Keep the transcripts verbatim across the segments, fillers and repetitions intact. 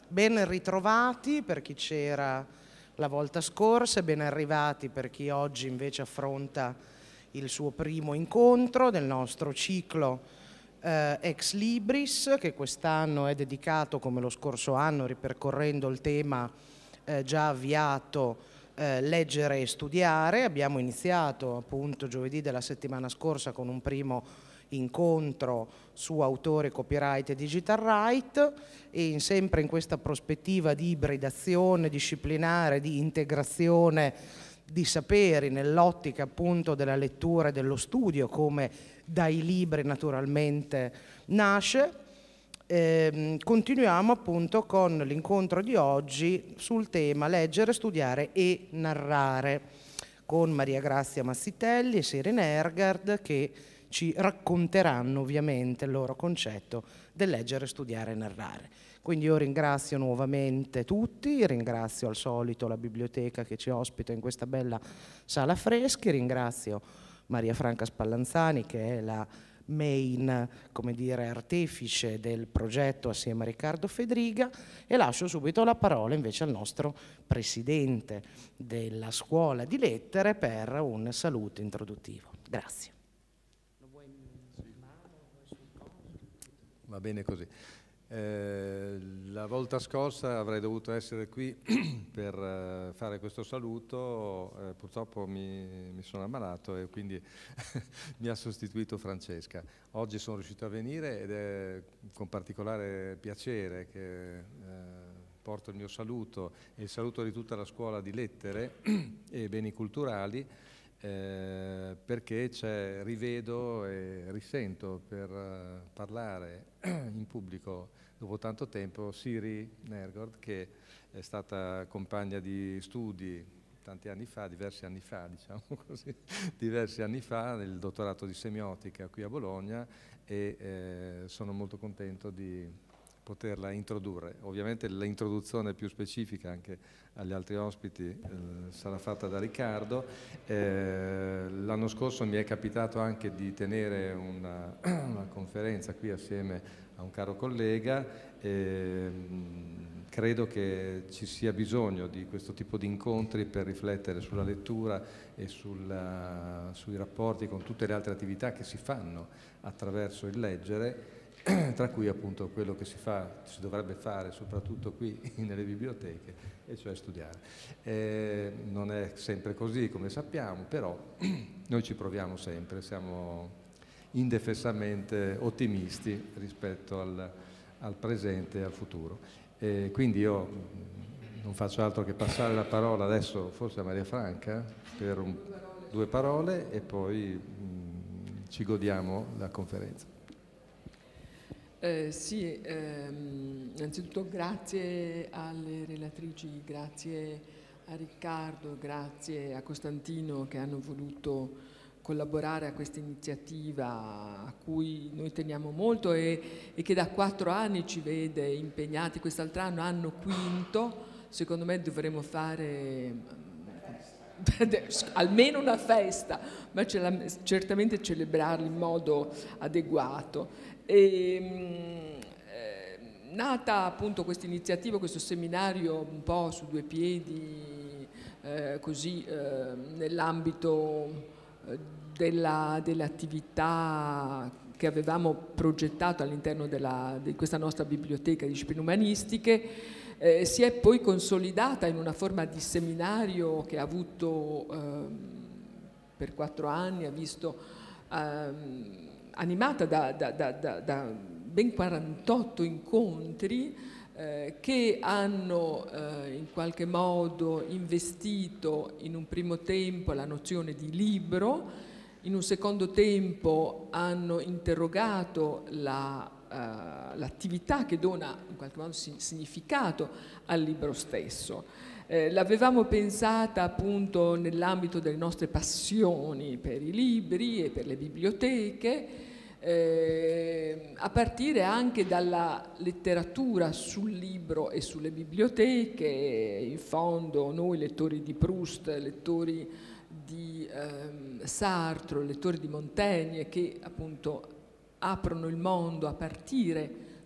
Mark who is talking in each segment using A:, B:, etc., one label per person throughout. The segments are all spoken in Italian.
A: Ben ritrovati per chi c'era la volta scorsa e ben arrivati per chi oggi invece affronta il suo primo incontro del nostro ciclo eh, Ex Libris, che quest'anno è dedicato, come lo scorso anno, ripercorrendo il tema eh, già avviato, eh, leggere e studiare. Abbiamo iniziato appunto giovedì della settimana scorsa con un primo incontro su autore, copyright e digital right, e in, sempre in questa prospettiva di ibridazione disciplinare, di integrazione di saperi nell'ottica appunto della lettura e dello studio, come dai libri naturalmente nasce. Eh, continuiamo appunto con l'incontro di oggi sul tema leggere, studiare e narrare, con Maria Grazia Massitelli e Serena Ergard, che ci racconteranno ovviamente il loro concetto del leggere, studiare e narrare. Quindi io ringrazio nuovamente tutti, ringrazio al solito la biblioteca che ci ospita in questa bella sala freschi, ringrazio Maria Franca Spallanzani, che è la main, come dire, artefice del progetto assieme a Riccardo Fedriga, e lascio subito la parola invece al nostro presidente della scuola di lettere per un saluto introduttivo. Grazie.
B: Va bene così. Eh, la volta scorsa avrei dovuto essere qui per uh, fare questo saluto, eh, purtroppo mi, mi sono ammalato e quindi mi ha sostituito Francesca. Oggi sono riuscito a venire ed è con particolare piacere che eh, porto il mio saluto e il saluto di tutta la scuola di lettere e beni culturali, Eh, perché rivedo e risento per uh, parlare in pubblico dopo tanto tempo Siri Nergard, che è stata compagna di studi tanti anni fa, diversi anni fa, diciamo così, diversi anni fa, nel dottorato di semiotica qui a Bologna, e eh, sono molto contento di poterla introdurre. Ovviamente l'introduzione più specifica anche agli altri ospiti eh, sarà fatta da Riccardo. Eh, l'anno scorso mi è capitato anche di tenere una, una conferenza qui assieme a un caro collega. Eh, credo che ci sia bisogno di questo tipo di incontri per riflettere sulla lettura e sulla, sui rapporti con tutte le altre attività che si fanno attraverso il leggere, tra cui appunto quello che si fa, si dovrebbe fare soprattutto qui nelle biblioteche, e cioè studiare. Eh, non è sempre così, come sappiamo, però noi ci proviamo sempre, siamo indefessamente ottimisti rispetto al, al presente e al futuro. Eh, quindi io non faccio altro che passare la parola adesso forse a Maria Franca per un, due parole e poi mh, ci godiamo la conferenza.
C: Eh, sì, ehm, innanzitutto grazie alle relatrici, grazie a Riccardo, grazie a Costantino che hanno voluto collaborare a questa iniziativa a cui noi teniamo molto e, e che da quattro anni ci vede impegnati. Quest'altro anno, anno quinto, secondo me dovremmo fare almeno una festa, ma certamente celebrarli in modo adeguato. E, eh, nata appunto questa iniziativa, questo seminario un po' su due piedi, eh, così eh, nell'ambito della, dell'attività che avevamo progettato all'interno di questa nostra biblioteca di discipline umanistiche, eh, si è poi consolidata in una forma di seminario che ha avuto eh, per quattro anni, ha visto eh, animata da, da, da, da, da ben quarantotto incontri eh, che hanno eh, in qualche modo investito in un primo tempo la nozione di libro, in un secondo tempo hanno interrogato la, uh, l'attività che dona in qualche modo significato al libro stesso. Eh, l'avevamo pensata appunto nell'ambito delle nostre passioni per i libri e per le biblioteche, eh, a partire anche dalla letteratura sul libro e sulle biblioteche. In fondo noi lettori di Proust, lettori di ehm, Sartre, lettori di Montaigne, che appunto aprono il mondo a partire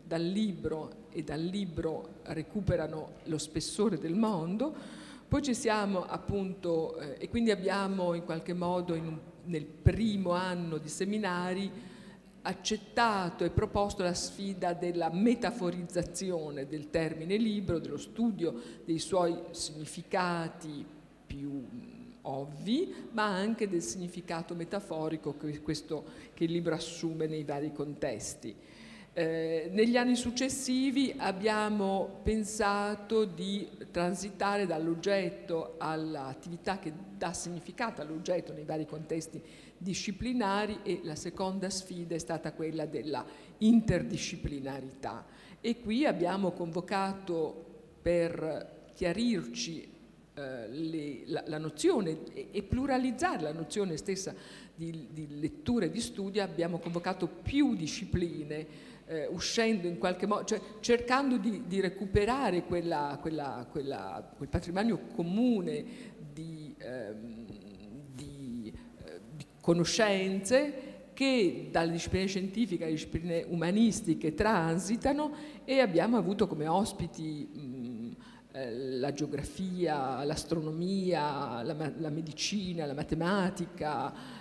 C: dal libro e dal libro recuperano lo spessore del mondo. Poi ci siamo appunto, eh, e quindi abbiamo in qualche modo in un, nel primo anno di seminari accettato e proposto la sfida della metaforizzazione del termine libro, dello studio dei suoi significati più ovvi, ma anche del significato metaforico che, questo, che il libro assume nei vari contesti. Eh, negli anni successivi abbiamo pensato di transitare dall'oggetto all'attività che dà significato all'oggetto nei vari contesti disciplinari, e la seconda sfida è stata quella della interdisciplinarità. E qui abbiamo convocato per chiarirci eh, le, la, la nozione e, e pluralizzare la nozione stessa di, di lettura e di studio, abbiamo convocato più discipline, Eh, uscendo in qualche modo, cioè cercando di, di recuperare quella, quella, quella, quel patrimonio comune di, ehm, di, eh, di conoscenze che dalle discipline scientifiche alle discipline umanistiche transitano, e abbiamo avuto come ospiti mh, eh, la geografia, l'astronomia, la, la medicina, la matematica,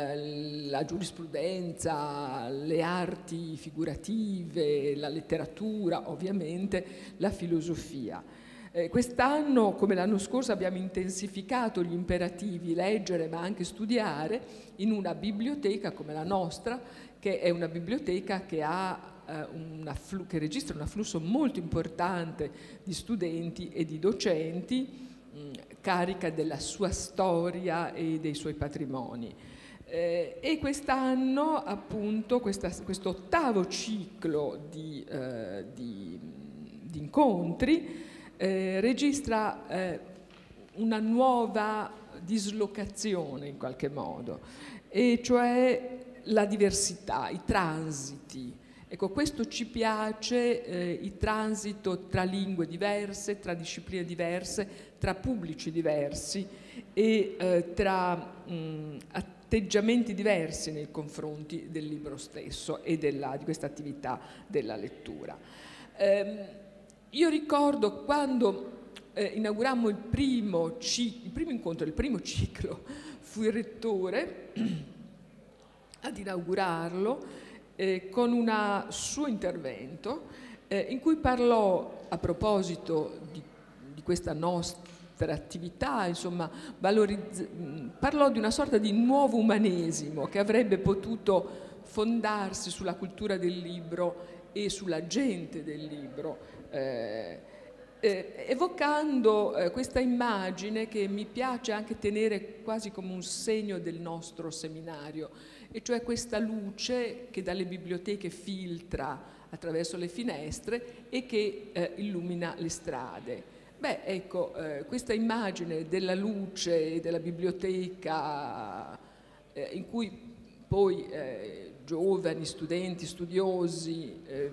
C: la giurisprudenza, le arti figurative, la letteratura, ovviamente la filosofia. Eh, quest'anno, come l'anno scorso, abbiamo intensificato gli imperativi leggere ma anche studiare in una biblioteca come la nostra, che è una biblioteca che, ha, eh, un afflu- che registra un afflusso molto importante di studenti e di docenti, mh, carica della sua storia e dei suoi patrimoni. Eh, e quest'anno, appunto, questo ottavo ciclo di, eh, di, di incontri eh, registra eh, una nuova dislocazione in qualche modo, e cioè la diversità, i transiti. Ecco, questo ci piace, eh, il transito tra lingue diverse, tra discipline diverse, tra pubblici diversi e eh, tra mh, atteggiamenti diversi nei confronti del libro stesso e della, di questa attività della lettura. Eh, io ricordo quando eh, inaugurammo il primo, il primo incontro, il primo ciclo, fui rettore ad inaugurarlo eh, con un suo intervento eh, in cui parlò, a proposito di, di questa nostra per attività, insomma, parlò di una sorta di nuovo umanesimo che avrebbe potuto fondarsi sulla cultura del libro e sulla gente del libro, eh, eh, evocando eh, questa immagine che mi piace anche tenere quasi come un segno del nostro seminario, e cioè questa luce che dalle biblioteche filtra attraverso le finestre e che eh, illumina le strade. Beh, ecco, eh, questa immagine della luce e della biblioteca eh, in cui poi eh, giovani, studenti, studiosi eh,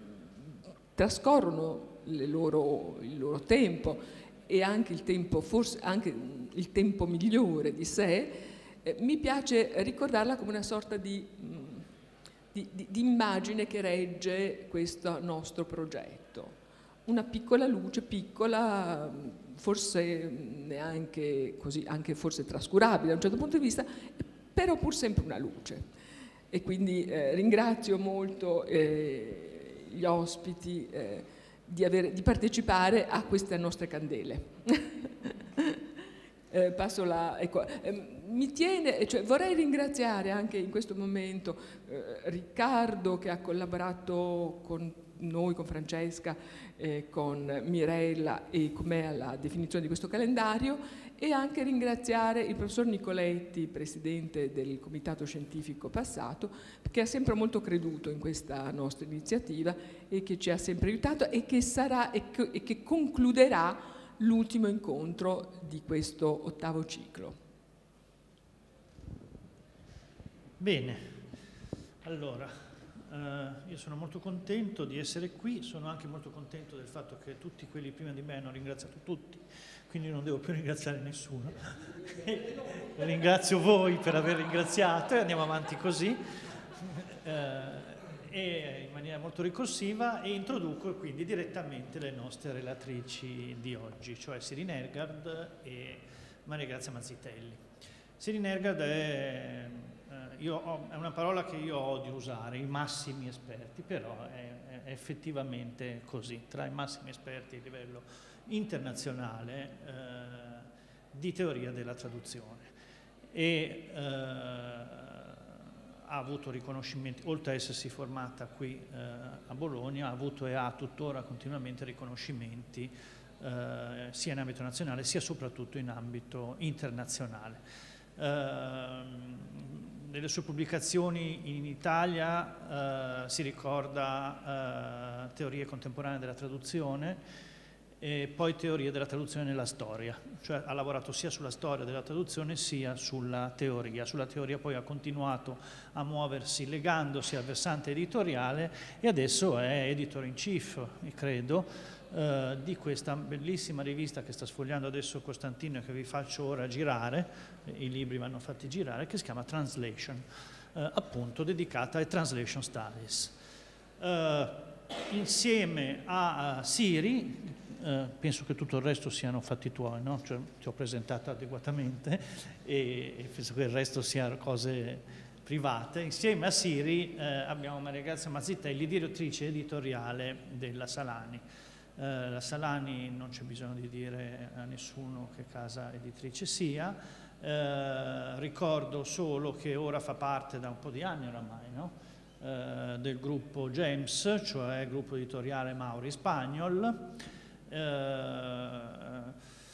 C: trascorrono le loro, il loro tempo, e anche il tempo, forse anche il tempo migliore di sé, eh, mi piace ricordarla come una sorta di, di, di, di immagine che regge questo nostro progetto. Una piccola luce, piccola, forse neanche così, anche forse trascurabile da un certo punto di vista, però pur sempre una luce. E quindi eh, ringrazio molto eh, gli ospiti eh, di, aver, di partecipare a queste nostre candele. eh, passo la, ecco, eh, mi tiene, cioè, vorrei ringraziare anche in questo momento eh, Riccardo, che ha collaborato con noi, con Francesca, eh, con Mirella e con me alla definizione di questo calendario, e anche ringraziare il professor Nicoletti, presidente del comitato scientifico passato, che ha sempre molto creduto in questa nostra iniziativa e che ci ha sempre aiutato, e che sarà e che, e che concluderà l'ultimo incontro di questo ottavo ciclo.
D: Bene, allora Uh, io sono molto contento di essere qui, sono anche molto contento del fatto che tutti quelli prima di me hanno ringraziato tutti, quindi non devo più ringraziare nessuno. Ringrazio voi per aver ringraziato e andiamo avanti così. Uh, e in maniera molto ricorsiva, e introduco quindi direttamente le nostre relatrici di oggi, cioè Siri Nergard e Maria Grazia Mazzitelli. Siri Nergard è, eh, io ho, è una parola che io odio usare, i massimi esperti, però è, è effettivamente così, tra i massimi esperti a livello internazionale eh, di teoria della traduzione. E eh, ha avuto riconoscimenti, oltre a essersi formata qui eh, a Bologna, ha avuto e ha tuttora continuamente riconoscimenti eh, sia in ambito nazionale sia soprattutto in ambito internazionale. Eh, nelle sue pubblicazioni in Italia eh, si ricorda eh, teorie contemporanee della traduzione e poi teorie della traduzione nella storia, cioè ha lavorato sia sulla storia della traduzione sia sulla teoria. Sulla teoria poi ha continuato a muoversi legandosi al versante editoriale e adesso è editor in chief, credo, eh, di questa bellissima rivista che sta sfogliando adesso Costantino e che vi faccio ora girare, i libri vanno fatti girare, che si chiama Translation, eh, appunto dedicata ai Translation Studies. Eh, insieme a, a Siri, Uh, penso che tutto il resto siano fatti tuoi, no? Cioè, ti ho presentato adeguatamente e, e penso che il resto siano cose private. Insieme a Siri eh, abbiamo Maria Grazia Mazzitelli, direttrice editoriale della Salani. Uh, la Salani non c'è bisogno di dire a nessuno che casa editrice sia. Uh, ricordo solo che ora fa parte da un po' di anni oramai, no? uh, del gruppo GEMS, cioè il gruppo editoriale Mauri Spagnol. Uh, uh,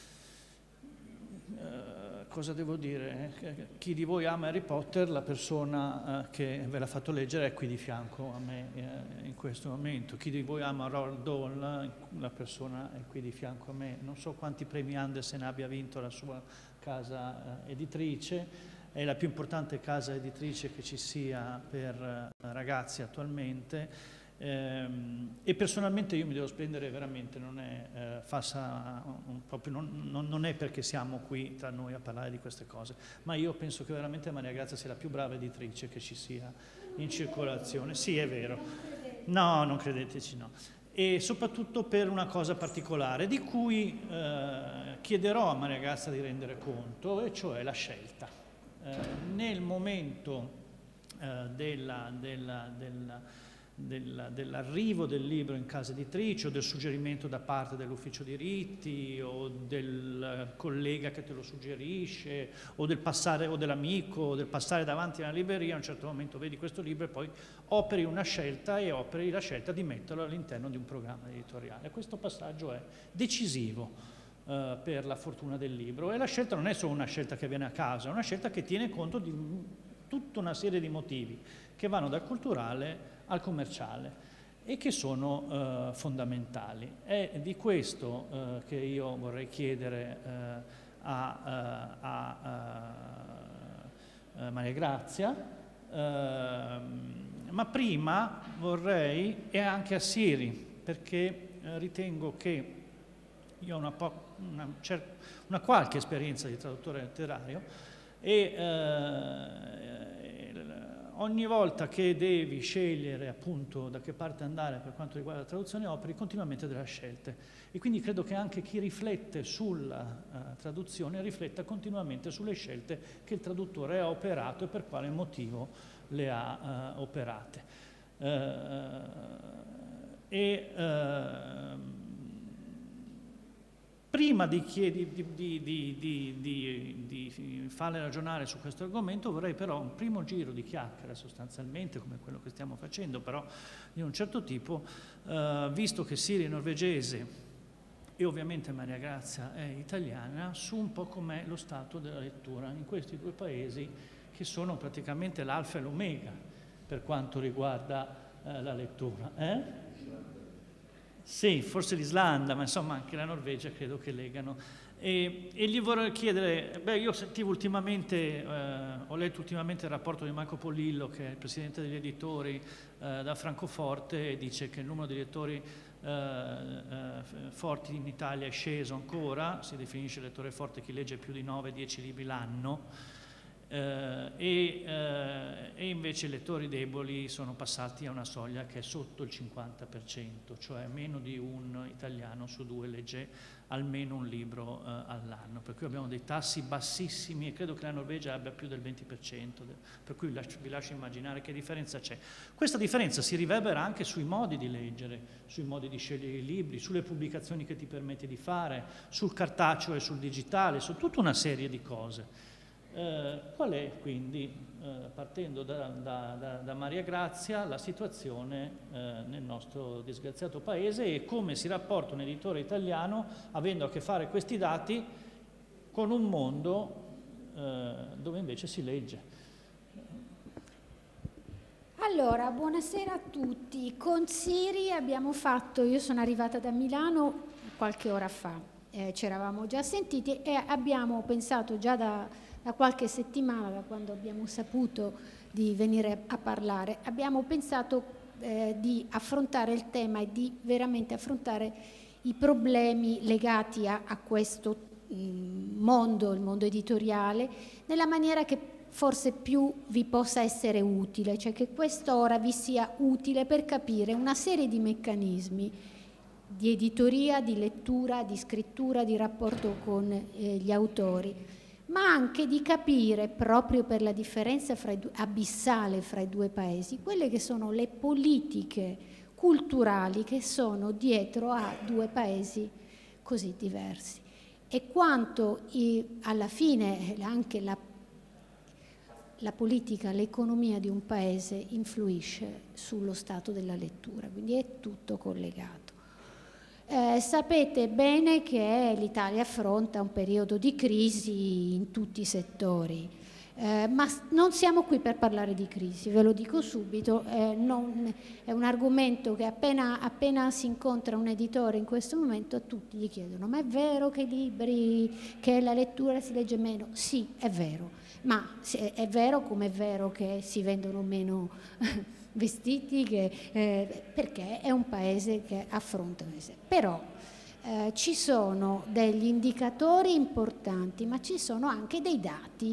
D: cosa devo dire? Chi di voi ama Harry Potter, la persona uh, che ve l'ha fatto leggere è qui di fianco a me uh, in questo momento. Chi di voi ama Roald Dahl, la persona è qui di fianco a me. Non so quanti premi Andersen abbia vinto la sua casa uh, editrice, è la più importante casa editrice che ci sia per uh, ragazzi attualmente. Ehm, e personalmente io mi devo spendere veramente, non è, eh, falsa, un, proprio, non, non, non è perché siamo qui tra noi a parlare di queste cose, ma io penso che veramente Maria Grazia sia la più brava editrice che ci sia in circolazione. Sì, è vero. No, non credeteci, no. E soprattutto per una cosa particolare di cui eh, chiederò a Maria Grazia di rendere conto, e cioè la scelta. Eh, nel momento eh, della, della, della dell'arrivo del libro in casa editrice o del suggerimento da parte dell'ufficio diritti o del collega che te lo suggerisce o del passare o dell'amico o del passare davanti alla libreria, a un certo momento vedi questo libro e poi operi una scelta e operi la scelta di metterlo all'interno di un programma editoriale. Questo passaggio è decisivo eh, per la fortuna del libro, e la scelta non è solo una scelta che viene a caso, è una scelta che tiene conto di tutta una serie di motivi che vanno dal culturale al commerciale e che sono uh, fondamentali. È di questo uh, che io vorrei chiedere uh, a, uh, a uh, uh, Maria Grazia, uh, ma prima vorrei, e anche a Siri, perché uh, ritengo che io ho una, una, una qualche esperienza di traduttore letterario e uh, ogni volta che devi scegliere appunto da che parte andare per quanto riguarda la traduzione, operi continuamente delle scelte. E quindi credo che anche chi riflette sulla uh, traduzione rifletta continuamente sulle scelte che il traduttore ha operato e per quale motivo le ha uh, operate. Uh, e uh, prima di, chiedi, di, di, di, di, di farle ragionare su questo argomento, vorrei però un primo giro di chiacchiere sostanzialmente, come quello che stiamo facendo, però di un certo tipo, eh, visto che Siri è norvegese e ovviamente Maria Grazia è italiana, su un po' com'è lo stato della lettura in questi due paesi che sono praticamente l'alfa e l'omega per quanto riguarda eh, la lettura. Eh? Sì, forse l'Islanda, ma insomma anche la Norvegia credo che legano. E, e gli vorrei chiedere, beh, io sentivo ultimamente, eh, ho letto ultimamente il rapporto di Marco Polillo, che è il presidente degli editori eh, da Francoforte, e dice che il numero di lettori eh, eh, forti in Italia è sceso ancora, si definisce lettore forte chi legge più di nove dieci libri l'anno. Eh, e, eh, e invece i lettori deboli sono passati a una soglia che è sotto il cinquanta per cento, cioè meno di un italiano su due legge almeno un libro eh, all'anno, per cui abbiamo dei tassi bassissimi e credo che la Norvegia abbia più del venti per cento, per cui vi lascio immaginare che differenza c'è. Questa differenza si riverbera anche sui modi di leggere, sui modi di scegliere i libri, sulle pubblicazioni che ti permette di fare, sul cartaceo e sul digitale, su tutta una serie di cose. Eh, qual è quindi, eh, partendo da, da, da, da Maria Grazia, la situazione eh, nel nostro disgraziato paese e come si rapporta un editore italiano, avendo a che fare questi dati, con un mondo eh, dove invece si legge?
E: Allora, buonasera a tutti. Con Siri abbiamo fatto, io sono arrivata da Milano qualche ora fa, eh, ci eravamo già sentiti e abbiamo pensato già da da qualche settimana, da quando abbiamo saputo di venire a parlare, abbiamo pensato eh, di affrontare il tema e di veramente affrontare i problemi legati a, a questo mh, mondo, il mondo editoriale, nella maniera che forse più vi possa essere utile, cioè che quest'ora vi sia utile per capire una serie di meccanismi di editoria, di lettura, di scrittura, di rapporto con eh, gli autori, ma anche di capire, proprio per la differenza fra i due, abissale fra i due paesi, quelle che sono le politiche culturali che sono dietro a due paesi così diversi e quanto i, alla fine anche la, la politica, l'economia di un paese influisce sullo stato della lettura, quindi è tutto collegato. Eh, sapete bene che l'Italia affronta un periodo di crisi in tutti i settori, eh, ma non siamo qui per parlare di crisi, ve lo dico subito, eh, non, è un argomento che appena, appena si incontra un editore in questo momento a tutti gli chiedono: ma è vero che i libri, che la lettura si legge meno? Sì, è vero, ma è vero come è vero che si vendono meno vestiti, che, eh, perché è un paese che affronta. Però eh, ci sono degli indicatori importanti, ma ci sono anche dei dati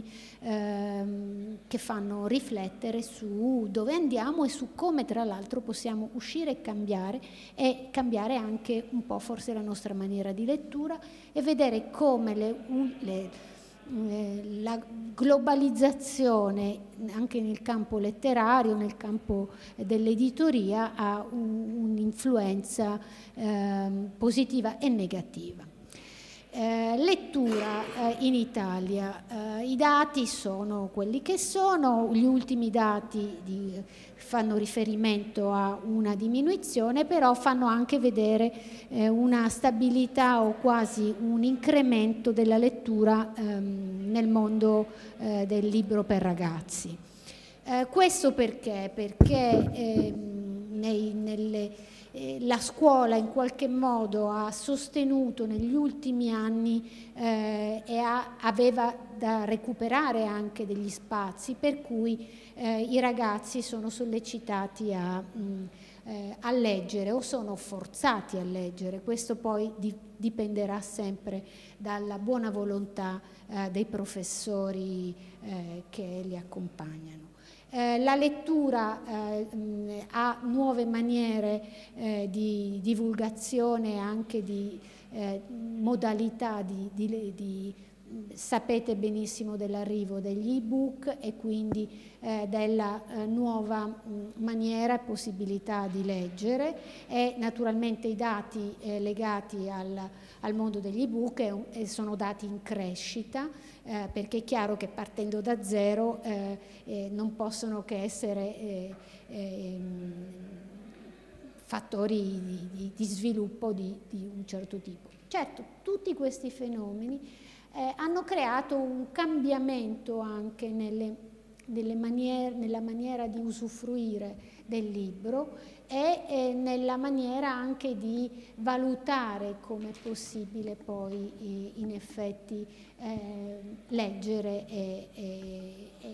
E: ehm, che fanno riflettere su dove andiamo e su come tra l'altro possiamo uscire e cambiare e cambiare anche un po' forse la nostra maniera di lettura e vedere come le, le la globalizzazione anche nel campo letterario, nel campo dell'editoria ha un'influenza eh, positiva e negativa. Eh, lettura eh, in Italia, eh, i dati sono quelli che sono, gli ultimi dati di, fanno riferimento a una diminuzione, però fanno anche vedere eh, una stabilità o quasi un incremento della lettura ehm, nel mondo eh, del libro per ragazzi. Eh, questo perché? Perché ehm, nei, nelle la scuola in qualche modo ha sostenuto negli ultimi anni eh, e ha, aveva da recuperare anche degli spazi per cui eh, i ragazzi sono sollecitati a, mh, eh, a leggere o sono forzati a leggere. Questo poi di, dipenderà sempre dalla buona volontà eh, dei professori eh, che li accompagnano. Eh, la lettura eh, mh, ha nuove maniere eh, di divulgazione, anche di eh, modalità di, di, di sapete benissimo dell'arrivo degli ebook e quindi eh, della eh, nuova mh, maniera e possibilità di leggere e naturalmente i dati eh, legati al, al mondo degli ebook e, e sono dati in crescita eh, perché è chiaro che partendo da zero eh, eh, non possono che essere eh, eh, fattori di, di, di sviluppo di, di un certo tipo. Certo, tutti questi fenomeni Eh, hanno creato un cambiamento anche nelle, nelle maniere, nella maniera di usufruire del libro e eh, nella maniera anche di valutare come è possibile poi eh, in effetti eh, leggere e, e, e,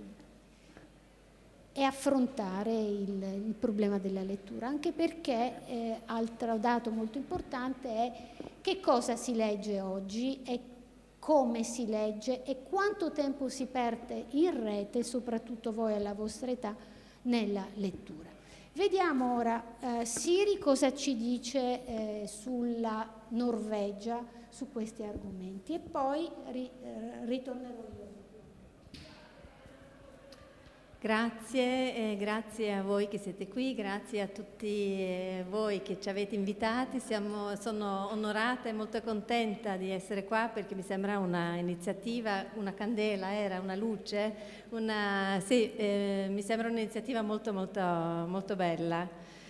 E: e affrontare il, il problema della lettura, anche perché eh, altro dato molto importante è che cosa si legge oggi e come si legge e quanto tempo si perde in rete, soprattutto voi alla vostra età, nella lettura. Vediamo ora eh, Siri cosa ci dice eh, sulla Norvegia, su questi argomenti, e poi ri, eh, ritornerò io.
F: Grazie, eh, grazie a voi che siete qui, grazie a tutti eh, voi che ci avete invitati. Siamo, sono onorata e molto contenta di essere qua perché mi sembra una iniziativa, una candela, era una luce, una, sì, eh, mi sembra un'iniziativa molto molto molto bella.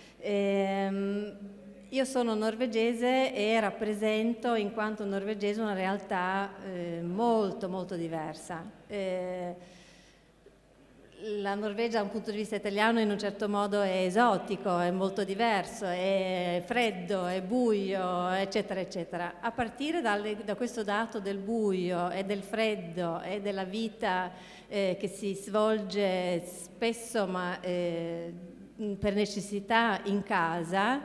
F: Ehm, io sono norvegese e rappresento in quanto norvegese una realtà eh, molto molto diversa. Eh, La Norvegia da un punto di vista italiano in un certo modo è esotico, è molto diverso, è freddo, è buio, eccetera, eccetera. A partire dalle, da questo dato del buio e del freddo e della vita eh, che si svolge spesso ma eh, per necessità in casa,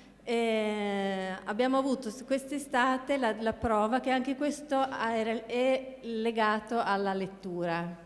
F: eh, abbiamo avuto quest'estate la, la prova che anche questo è, è legato alla lettura.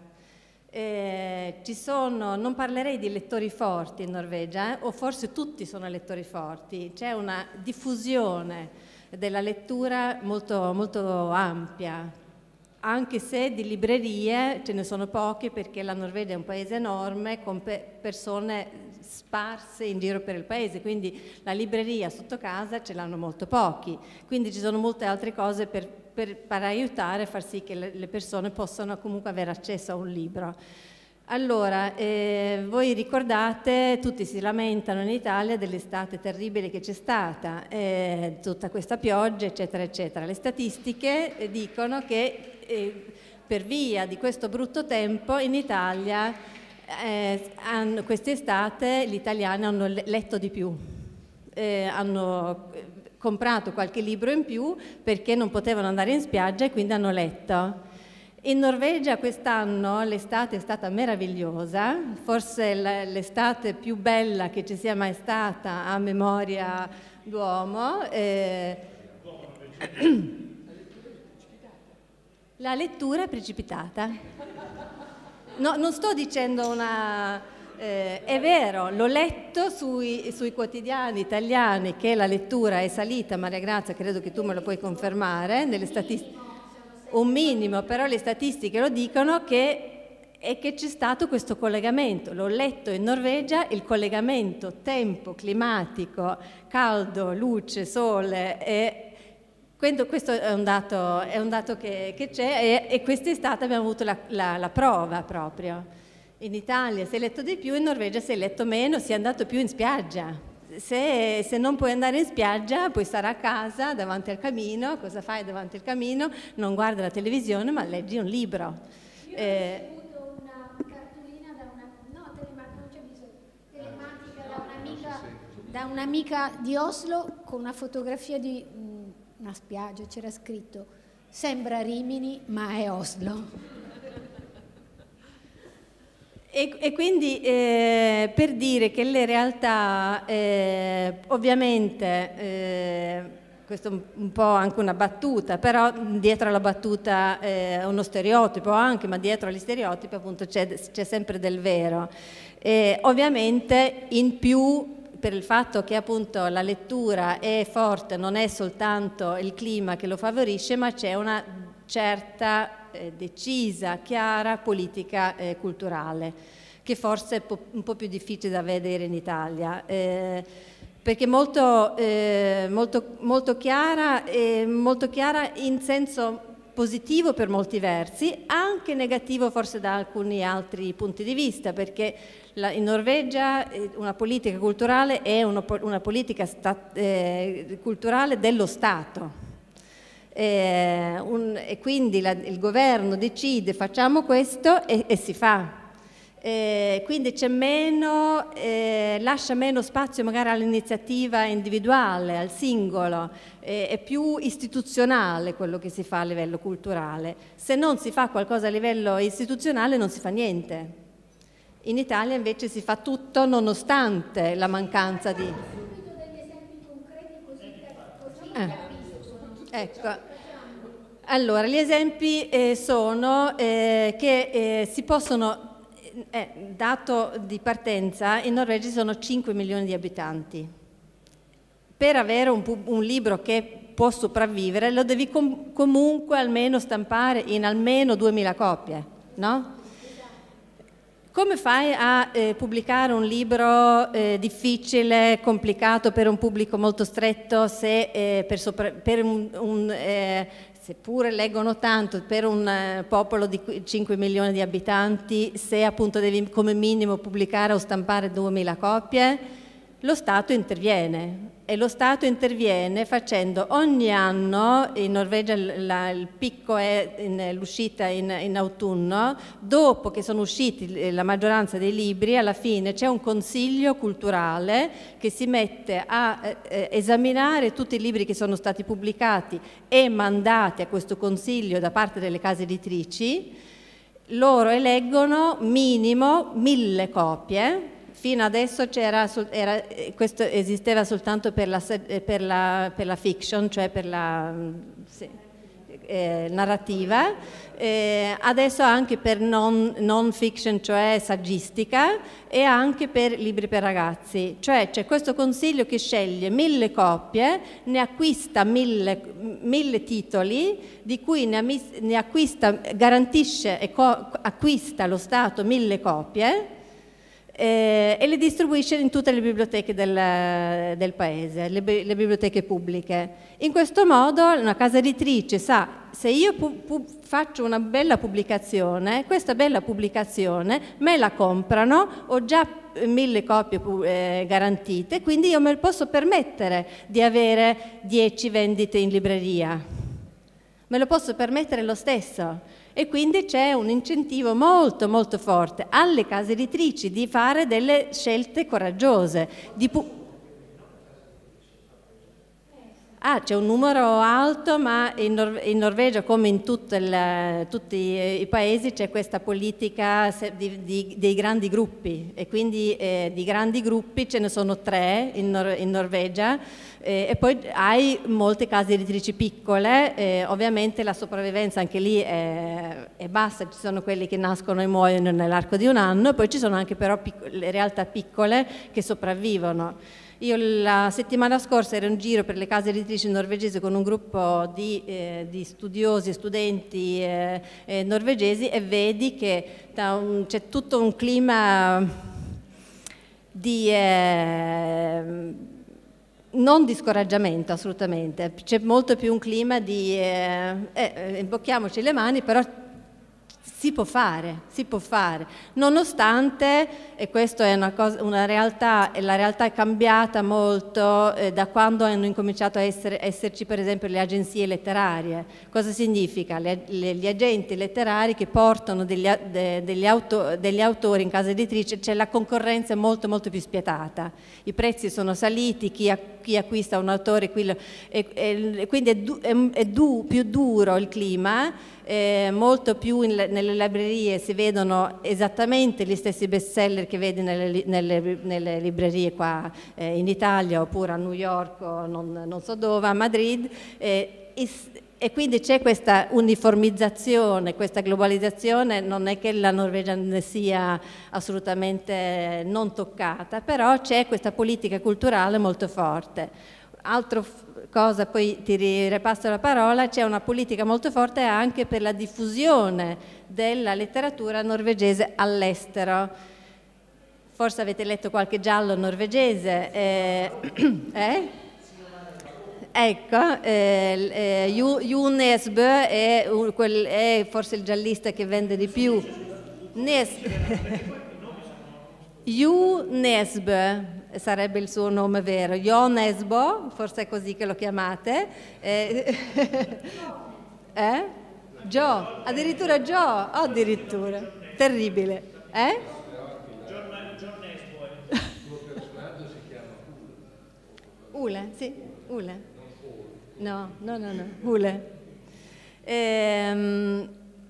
F: Eh, ci sono, non parlerei di lettori forti in Norvegia, eh, o forse tutti sono lettori forti, c'è una diffusione della lettura molto, molto ampia, anche se di librerie ce ne sono poche perché la Norvegia è un paese enorme con pe persone sparse in giro per il paese, quindi la libreria sotto casa ce l'hanno molto pochi, quindi ci sono molte altre cose per Per, per aiutare a far sì che le, le persone possano comunque avere accesso a un libro. Allora, eh, voi ricordate, tutti si lamentano in Italia dell'estate terribile che c'è stata, eh, tutta questa pioggia, eccetera, eccetera. Le statistiche eh, dicono che eh, per via di questo brutto tempo in Italia eh, quest'estate gli italiani hanno letto di più, eh, hanno comprato qualche libro in più perché non potevano andare in spiaggia e quindi hanno letto. In Norvegia quest'anno l'estate è stata meravigliosa, forse l'estate più bella che ci sia mai stata a memoria d'uomo. Eh, la lettura è precipitata. No, non sto dicendo una... Eh, è vero, l'ho letto sui, sui quotidiani italiani che la lettura è salita, Maria Grazia, credo che tu me lo puoi confermare, nelle statistiche, un minimo, però le statistiche lo dicono che, è che c'è stato questo collegamento. L'ho letto in Norvegia, il collegamento tempo, climatico, caldo, luce, sole, e questo è un dato, è un dato che c'è, e, e quest'estate abbiamo avuto la, la, la prova proprio. In Italia si è letto di più, in Norvegia si è letto meno, si è andato più in spiaggia. Se, se non puoi andare in spiaggia, puoi stare a casa davanti al camino. Cosa fai davanti al camino? Non guardi la televisione, ma leggi un libro.
E: Io eh, ho ricevuto una cartolina da una, no, telematica, non c'è bisogno, telematica da un'amica, da un'amica di Oslo con una fotografia di mh, una spiaggia, c'era scritto sembra Rimini, ma è Oslo.
F: E, e quindi eh, per dire che le realtà, eh, ovviamente, eh, questo è un po' anche una battuta, però dietro alla battuta è eh, uno stereotipo anche, ma dietro agli stereotipi appunto c'è sempre del vero. E ovviamente in più, per il fatto che appunto la lettura è forte, non è soltanto il clima che lo favorisce, ma c'è una certa eh, decisa, chiara politica eh, culturale, che forse è po un po' più difficile da vedere in Italia, eh, perché molto, eh, molto, molto chiara, eh, molto chiara in senso positivo per molti versi, anche negativo forse da alcuni altri punti di vista, perché la, in Norvegia eh, una politica culturale è una, una politica stat eh, culturale dello Stato. Eh, un, e quindi la, il governo decide facciamo questo e, e si fa, eh, quindi c'è meno, eh, lascia meno spazio magari all'iniziativa individuale, al singolo, eh, è più istituzionale quello che si fa a livello culturale. Se non si fa qualcosa a livello istituzionale non si fa niente. In Italia invece si fa tutto nonostante la mancanza di...
E: Subito degli esempi concreti così, così
F: eh. Ecco, Allora, gli esempi eh, sono eh, che eh, si possono, eh, dato di partenza, in Norvegia ci sono cinque milioni di abitanti. Per avere un, un libro che può sopravvivere lo devi com comunque almeno stampare in almeno duemila copie, no? Come fai a eh, pubblicare un libro eh, difficile, complicato per un pubblico molto stretto, se eh, per, sopra per un, un eh, seppure leggono tanto, per un eh, popolo di cinque milioni di abitanti, se appunto devi come minimo pubblicare o stampare duemila copie? Lo Stato interviene. E lo Stato interviene facendo ogni anno, in Norvegia la, il picco è l'uscita in, in autunno, dopo che sono usciti la maggioranza dei libri, alla fine c'è un consiglio culturale che si mette a eh, esaminare tutti i libri che sono stati pubblicati e mandati a questo consiglio da parte delle case editrici. Loro eleggono minimo mille copie. Fino adesso c'era, era, questo esisteva soltanto per la, per la, per la fiction, cioè per la sì, eh, narrativa, eh, adesso anche per non, non fiction, cioè saggistica, e anche per libri per ragazzi. Cioè c'è questo consiglio che sceglie mille copie, ne acquista mille, mille titoli, di cui ne, ne acquista, garantisce e acquista lo Stato mille copie, Eh, e le distribuisce in tutte le biblioteche del, del paese, le, le biblioteche pubbliche. In questo modo una casa editrice sa, se io faccio una bella pubblicazione, questa bella pubblicazione me la comprano, ho già mille copie eh, garantite, quindi io me posso permettere di avere dieci vendite in libreria, me lo posso permettere lo stesso. E quindi c'è un incentivo molto molto forte alle case editrici di fare delle scelte coraggiose. Di ah, c'è un numero alto, ma in, Nor in Norvegia, come in il, tutti i paesi, c'è questa politica di, di, dei grandi gruppi, e quindi eh, di grandi gruppi ce ne sono tre in, Nor in Norvegia. Eh, e poi hai molte case editrici piccole, eh, ovviamente la sopravvivenza anche lì è, è bassa, ci sono quelli che nascono e muoiono nell'arco di un anno, e poi ci sono anche però le realtà piccole che sopravvivono. Io la settimana scorsa ero in giro per le case editrici norvegesi con un gruppo di, eh, di studiosi e studenti eh, eh, norvegesi, e vedi che c'è tutto un clima di... Eh, non di scoraggiamento, assolutamente, c'è molto più un clima di eh, eh, imbocchiamoci le mani, però si può fare, si può fare, nonostante, e questa è una, cosa, una realtà, e la realtà è cambiata molto eh, da quando hanno incominciato a essere, esserci per esempio le agenzie letterarie. Cosa significa? Le, le, gli agenti letterari che portano degli, de, degli, auto, degli autori in casa editrice, c'è la concorrenza molto molto più spietata, i prezzi sono saliti, chi, a, chi acquista un autore, qui lo, e, e, quindi è, du, è, è du, più duro il clima. Eh, molto più in, nelle librerie si vedono esattamente gli stessi bestseller che vedi nelle, nelle, nelle librerie qua eh, in Italia, oppure a New York o non, non so dove, a Madrid, eh, e, e quindi c'è questa uniformizzazione, questa globalizzazione. Non è che la Norvegia ne sia assolutamente non toccata, però c'è questa politica culturale molto forte. Altro cosa, poi ti ripasso la parola, c'è una politica molto forte anche per la diffusione della letteratura norvegese all'estero. Forse avete letto qualche giallo norvegese, eh? eh? Ecco, eh, eh, Jo Nesbø è, è forse il giallista che vende di più. Nes Jo Nesbø sarebbe il suo nome vero, Jo Nesbø, forse è così che lo chiamate. Eh? eh? Joe, addirittura Joe, oh, addirittura, terribile. Eh?
D: John Nesbø.
B: Il suo personaggio si chiama
F: Ule, sì, Ule. No, no, no, no, Ule. Ehm,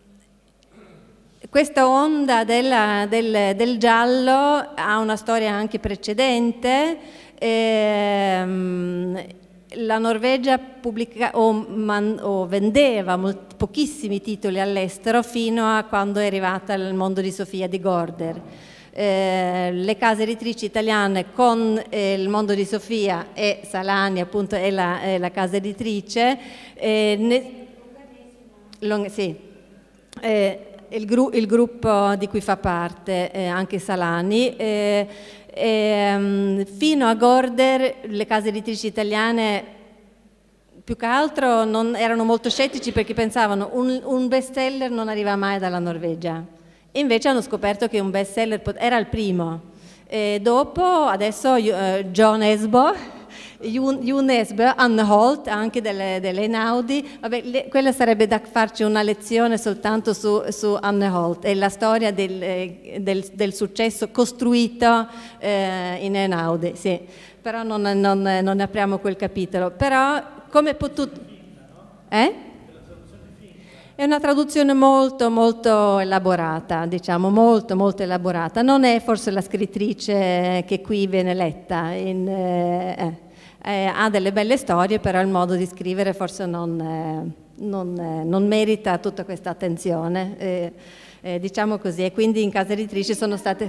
F: Questa onda della, del, del giallo ha una storia anche precedente. Ehm, la Norvegia pubblica, o, man, o vendeva molti, pochissimi titoli all'estero fino a quando è arrivata il mondo di Sofia di Gorder. Eh, le case editrici italiane con eh, il mondo di Sofia e Salani appunto è la, è la casa editrice, eh, ne, long, sì, eh, il, gru, il gruppo di cui fa parte eh, anche Salani. Eh, eh, fino a Gorder le case editrici italiane più che altro non, erano molto scettici perché pensavano un, un bestseller non arriva mai dalla Norvegia. E invece hanno scoperto che un bestseller era il primo. E dopo, adesso uh, John Esbo, Jon Esbo, Anne Holt, anche delle, delle Einaudi. Vabbè, le, quella sarebbe da farci una lezione soltanto su, su Anne Holt e la storia del, del, del successo costruito eh, in Einaudi. Sì. Però non, non, non apriamo quel capitolo. Però come è potuto... Eh? È una traduzione molto molto elaborata, diciamo, molto molto elaborata. Non è forse la scrittrice che qui viene letta, in, eh, eh, ha delle belle storie, però il modo di scrivere forse non, eh, non, eh, non merita tutta questa attenzione, eh, eh, diciamo così. E quindi in casa editrice sono state...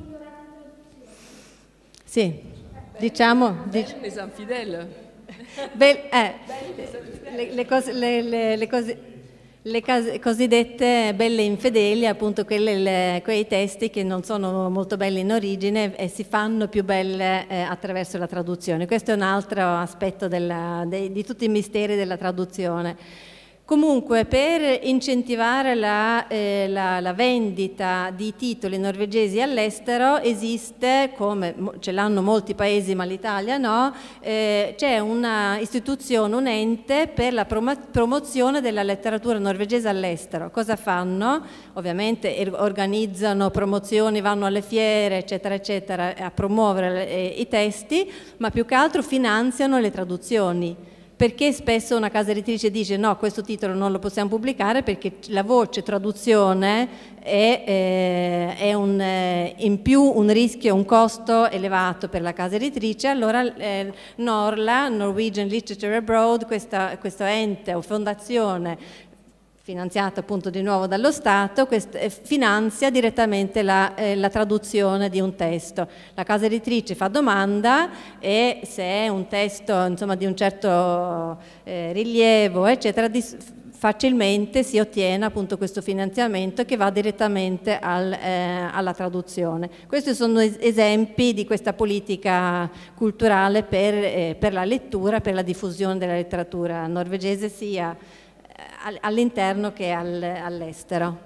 F: Sì, diciamo...
C: Belle mais infidèles.
F: Be- eh, le, le cose... Le, le, le cose Le case, cosiddette belle infedeli, appunto quelle, le, quei testi che non sono molto belli in origine e si fanno più belle eh, attraverso la traduzione. Questo è un altro aspetto della, de, di tutti i misteri della traduzione. Comunque, per incentivare la, eh, la, la vendita di titoli norvegesi all'estero esiste, come ce l'hanno molti paesi ma l'Italia no, eh, c'è una istituzione, un ente per la prom- promozione della letteratura norvegese all'estero. Cosa fanno? Ovviamente er- organizzano promozioni, vanno alle fiere eccetera eccetera a promuovere eh, i testi, ma più che altro finanziano le traduzioni. Perché spesso una casa editrice dice no, questo titolo non lo possiamo pubblicare perché la voce traduzione è, eh, è un, eh, in più un rischio, un costo elevato per la casa editrice, allora eh, Norla, Norwegian Literature Abroad, questa, questo ente o fondazione finanziata appunto di nuovo dallo Stato, quest- finanzia direttamente la, eh, la traduzione di un testo. La casa editrice fa domanda e se è un testo insomma, di un certo eh, rilievo, eccetera, di, facilmente si ottiene appunto questo finanziamento che va direttamente al, eh, alla traduzione. Questi sono es- esempi di questa politica culturale per, eh, per la lettura, per la diffusione della letteratura norvegese sia all'interno che all'estero.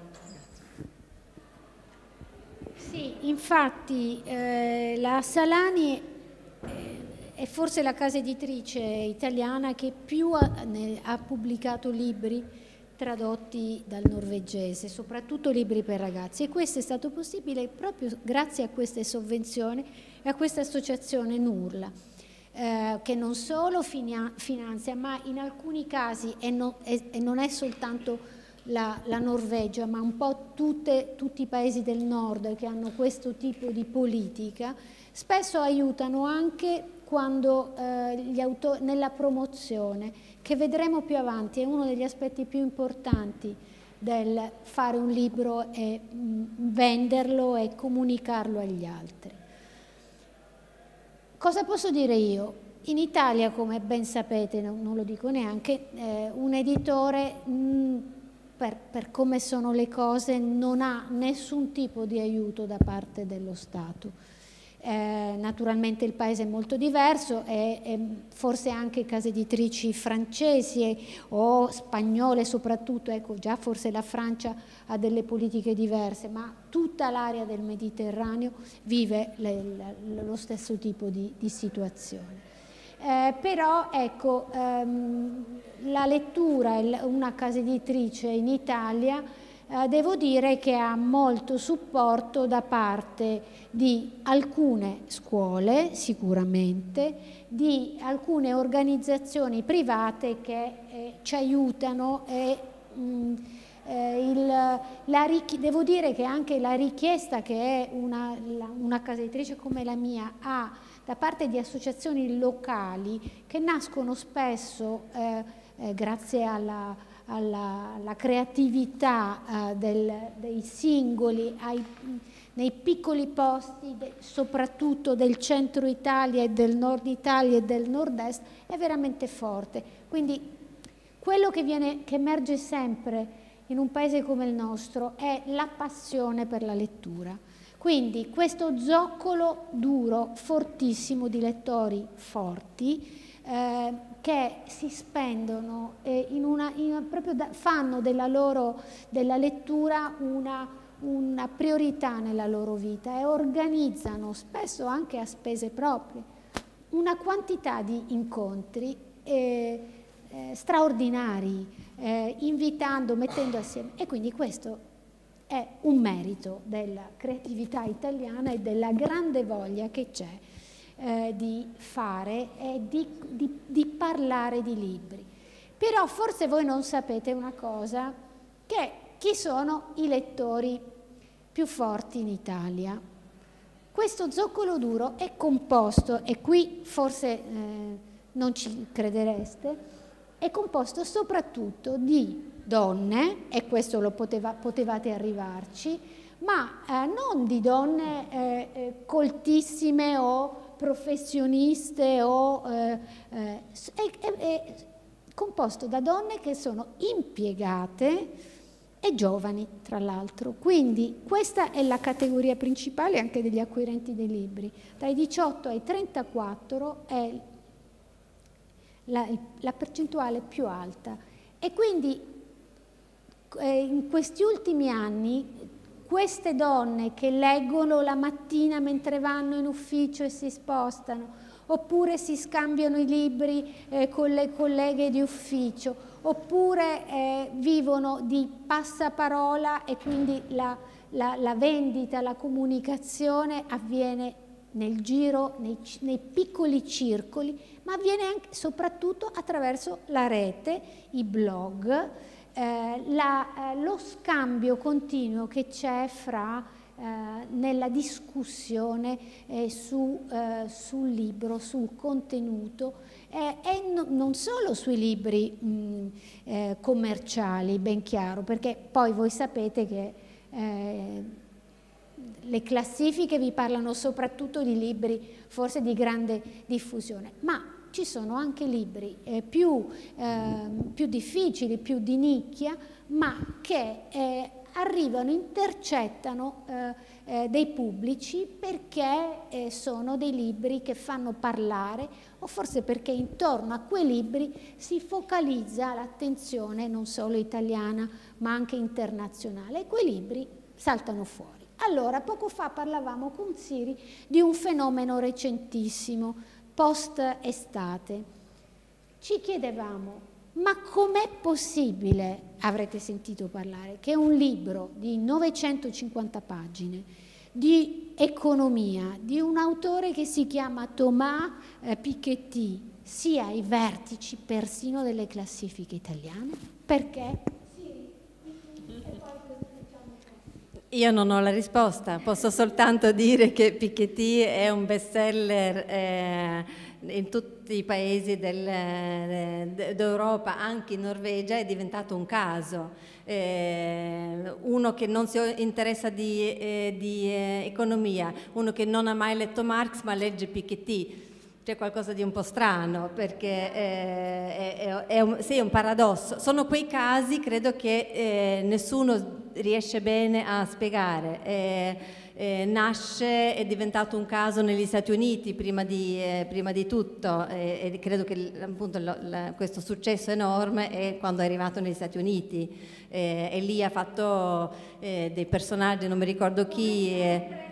E: Sì, infatti eh, la Salani è forse la casa editrice italiana che più ha, ne, ha pubblicato libri tradotti dal norvegese, soprattutto libri per ragazzi, e questo è stato possibile proprio grazie a queste sovvenzioni e a questa associazione Nurla. Eh, che non solo finia, finanzia, ma in alcuni casi, e, no, e, e non è soltanto la, la Norvegia, ma un po' tutte, tutti i paesi del nord che hanno questo tipo di politica, spesso aiutano anche quando, eh, gli autori, nella promozione, che vedremo più avanti, è uno degli aspetti più importanti del fare un libro e mh, venderlo e comunicarlo agli altri. Cosa posso dire io? In Italia, come ben sapete, non, non lo dico neanche, eh, un editore, mh, per, per come sono le cose, non ha nessun tipo di aiuto da parte dello Stato. Eh, naturalmente il paese è molto diverso e, e forse anche case editrici francesi o spagnole soprattutto, ecco già forse la Francia ha delle politiche diverse, ma tutta l'area del Mediterraneo vive le, le, lo stesso tipo di, di situazione. Eh, però ecco, ehm, la lettura, una casa editrice in Italia, eh, devo dire che ha molto supporto da parte di alcune scuole sicuramente, di alcune organizzazioni private che eh, ci aiutano e mh, Eh, il, la, devo dire che anche la richiesta che è una, una casa editrice come la mia ha da parte di associazioni locali che nascono spesso eh, eh, grazie alla, alla, alla creatività eh, del, dei singoli, ai, nei piccoli posti, de, soprattutto del centro Italia e del nord Italia e del nord-est, è veramente forte. Quindi quello che, viene, che emerge sempre in un paese come il nostro è la passione per la lettura. Quindi questo zoccolo duro, fortissimo, di lettori forti, eh, che si spendono eh, in una, in, proprio da, fanno della loro della lettura una, una priorità nella loro vita e organizzano, spesso anche a spese proprie, una quantità di incontri eh, eh, straordinari, eh, invitando, mettendo assieme, e quindi questo è un merito della creatività italiana e della grande voglia che c'è eh, di fare e di, di, di parlare di libri. Però forse voi non sapete una cosa, che chi sono i lettori più forti in Italia. Questo zoccolo duro è composto, e qui forse eh, non ci credereste, è composto soprattutto di donne, e questo lo poteva, potevate arrivarci, ma eh, non di donne eh, eh, coltissime o professioniste, o, eh, eh, è, è, è composto da donne che sono impiegate e giovani, tra l'altro. Quindi questa è la categoria principale anche degli acquirenti dei libri. Dai diciotto ai trentaquattro è la, la percentuale più alta. E quindi eh, in questi ultimi anni queste donne che leggono la mattina mentre vanno in ufficio e si spostano, oppure si scambiano i libri eh, con le colleghe di ufficio, oppure eh, vivono di passaparola e quindi la, la, la vendita, la comunicazione avviene nel giro, nei, nei piccoli circoli, ma avviene anche soprattutto attraverso la rete, i blog, eh, la, eh, lo scambio continuo che c'è fra eh, nella discussione eh, su, eh, sul libro, sul contenuto, eh, e no, non solo sui libri mh, eh, commerciali, ben chiaro, perché poi voi sapete che eh, le classifiche vi parlano soprattutto di libri forse di grande diffusione, ma ci sono anche libri eh, più, eh, più difficili, più di nicchia, ma che eh, arrivano, intercettano eh, eh, dei pubblici perché eh, sono dei libri che fanno parlare, o forse perché intorno a quei libri si focalizza l'attenzione non solo italiana ma anche internazionale, e quei libri saltano fuori. Allora, poco fa parlavamo con Siri di un fenomeno recentissimo, post-estate. Ci chiedevamo, ma com'è possibile, avrete sentito parlare, che un libro di novecentocinquanta pagine, di economia, di un autore che si chiama Thomas eh, Piketty, sia ai vertici persino delle classifiche italiane? Perché?
F: Io non ho la risposta, posso soltanto dire che Piketty è un bestseller eh, in tutti i paesi del, eh, d'Europa, anche in Norvegia, è diventato un caso. Eh, uno che non si interessa di, eh, di eh, economia, uno che non ha mai letto Marx ma legge Piketty. C'è qualcosa di un po' strano, perché eh, è, è, un, sì, è un paradosso. Sono quei casi, credo, che eh, nessuno riesce bene a spiegare. Eh, eh, nasce, è diventato un caso negli Stati Uniti prima di, eh, prima di tutto, eh, e credo che appunto lo, la, questo successo enorme è quando è arrivato negli Stati Uniti, eh, e lì ha fatto eh, dei personaggi, non mi ricordo chi. Eh,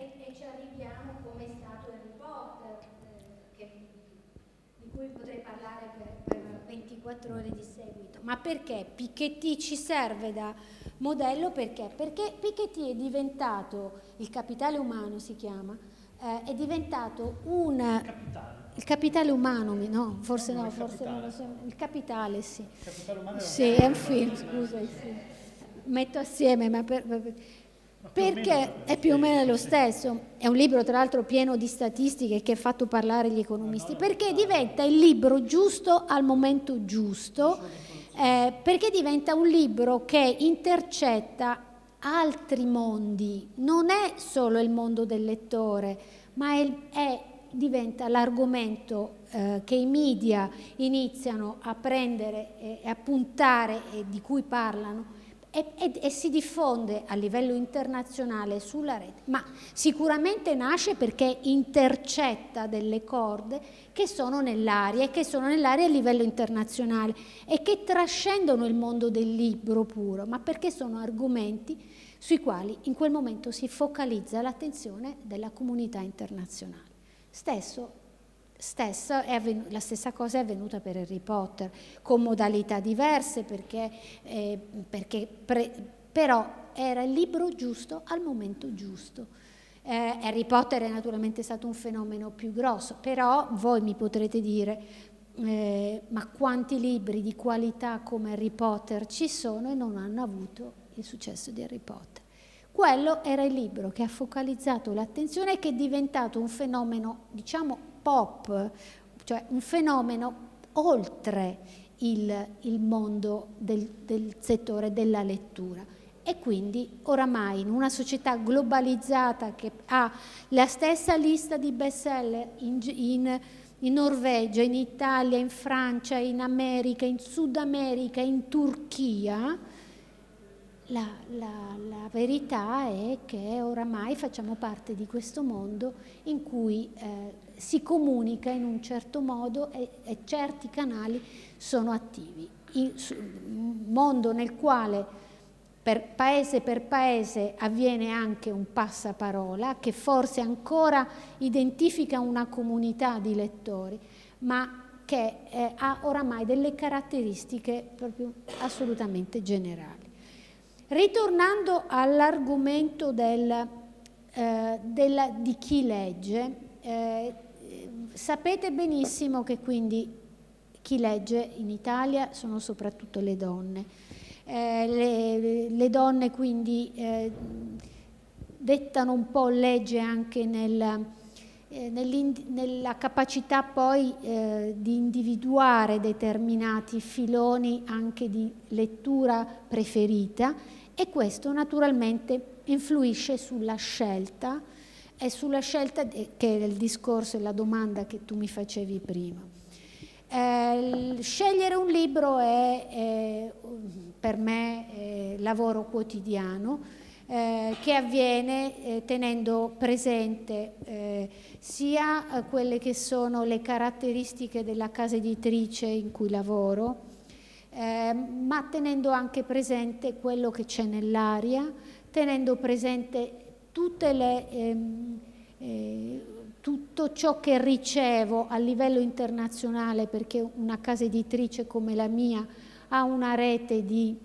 E: ventiquattro ore di seguito. Ma perché Piketty ci serve da modello? Perché? Perché Piketty è diventato, il capitale umano si chiama, eh, è diventato un...
D: Capitale.
E: Il capitale umano, no, forse no,
D: no
E: forse
D: capitale.
E: non lo so. Il capitale, sì.
D: Il capitale umano è
E: sì, è un film, scusa, sì. metto assieme, ma per, per, perché è più o meno lo stesso. È un libro tra l'altro pieno di statistiche che ha fatto parlare gli economisti, perché diventa il libro giusto al momento giusto, eh, perché diventa un libro che intercetta altri mondi, non è solo il mondo del lettore, ma è, è, diventa l'argomento eh, che i media iniziano a prendere e a puntare e di cui parlano e, e, e si diffonde a livello internazionale sulla rete, ma sicuramente nasce perché intercetta delle corde che sono nell'aria e che sono nell'aria a livello internazionale e che trascendono il mondo del libro puro, ma perché sono argomenti sui quali in quel momento si focalizza l'attenzione della comunità internazionale. Stesso, stessa è avven- la stessa cosa è avvenuta per Harry Potter, con modalità diverse, perché, eh, perché pre- però era il libro giusto al momento giusto. Eh, Harry Potter è naturalmente stato un fenomeno più grosso, però voi mi potrete dire eh, ma quanti libri di qualità come Harry Potter ci sono e non hanno avuto il successo di Harry Potter? Quello era il libro che ha focalizzato l'attenzione e che è diventato un fenomeno, diciamo, pop, cioè un fenomeno oltre il, il mondo del, del settore della lettura. E quindi oramai in una società globalizzata che ha la stessa lista di bestseller in, in, in Norvegia, in Italia, in Francia, in America, in Sud America, in Turchia, La, la, la verità è che oramai facciamo parte di questo mondo in cui eh, si comunica in un certo modo e, e certi canali sono attivi. Un mondo nel quale per paese per paese avviene anche un passaparola che forse ancora identifica una comunità di lettori, ma che eh, ha oramai delle caratteristiche proprio assolutamente generali. Ritornando all'argomento del, eh, della, di chi legge, eh, sapete benissimo che quindi chi legge in Italia sono soprattutto le donne. Eh, le, le donne quindi eh, dettano un po' legge anche nel, eh, nella capacità poi eh, di individuare determinati filoni anche di lettura preferita, e questo naturalmente influisce sulla scelta e sulla scelta che è il discorso e la domanda che tu mi facevi prima. Eh, scegliere un libro è, è per me è lavoro quotidiano eh, che avviene eh, tenendo presente eh, sia eh, quelle che sono le caratteristiche della casa editrice in cui lavoro, Eh, ma tenendo anche presente quello che c'è nell'aria, tenendo presente tutte le, ehm, eh, tutto ciò che ricevo a livello internazionale, perché una casa editrice come la mia ha una rete di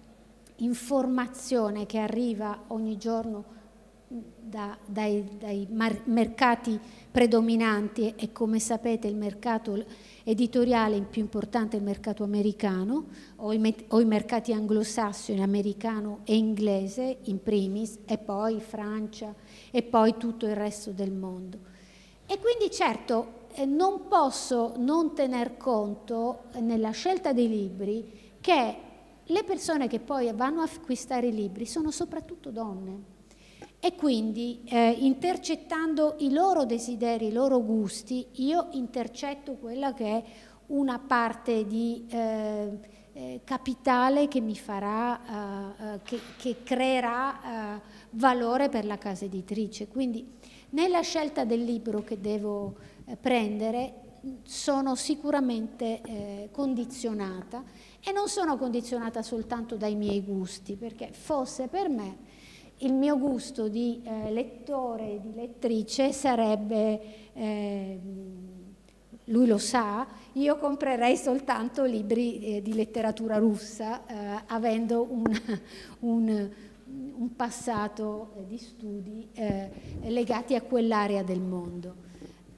E: informazione che arriva ogni giorno da, dai, dai mercati predominanti e come sapete il mercato editoriale più importante è il mercato americano o i, o i mercati anglosassoni, americano e inglese in primis, e poi Francia e poi tutto il resto del mondo. E quindi certo eh, non posso non tener conto eh, nella scelta dei libri che le persone che poi vanno a acquistare i libri sono soprattutto donne. E quindi eh, intercettando i loro desideri, i loro gusti, io intercetto quella che è una parte di eh, eh, capitale che mi farà, eh, che, che creerà eh, valore per la casa editrice. Quindi nella scelta del libro che devo eh, prendere sono sicuramente eh, condizionata, e non sono condizionata soltanto dai miei gusti, perché fosse per me il mio gusto di eh, lettore e di lettrice sarebbe, eh, lui lo sa, io comprerei soltanto libri eh, di letteratura russa, eh, avendo un, un, un passato di studi eh, legati a quell'area del mondo.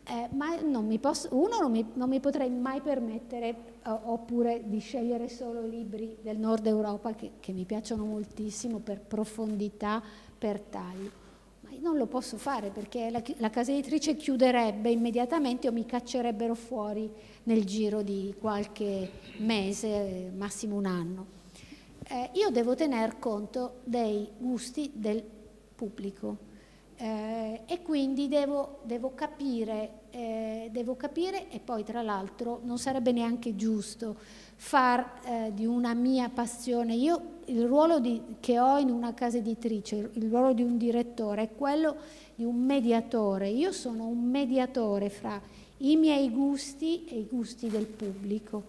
E: eh, ma non mi posso, uno non mi, non mi potrei mai permettere, eh, oppure di scegliere solo i libri del nord Europa che, che mi piacciono moltissimo per profondità, per taglio. Ma io non lo posso fare perché la, la casa editrice chiuderebbe immediatamente o mi caccerebbero fuori nel giro di qualche mese, massimo un anno. Eh, io devo tener conto dei gusti del pubblico eh, e quindi devo, devo, capire, eh, devo capire e poi tra l'altro non sarebbe neanche giusto far eh, di una mia passione. Io il ruolo di, che ho in una casa editrice, il ruolo di un direttore è quello di un mediatore. Io sono un mediatore fra i miei gusti e i gusti del pubblico.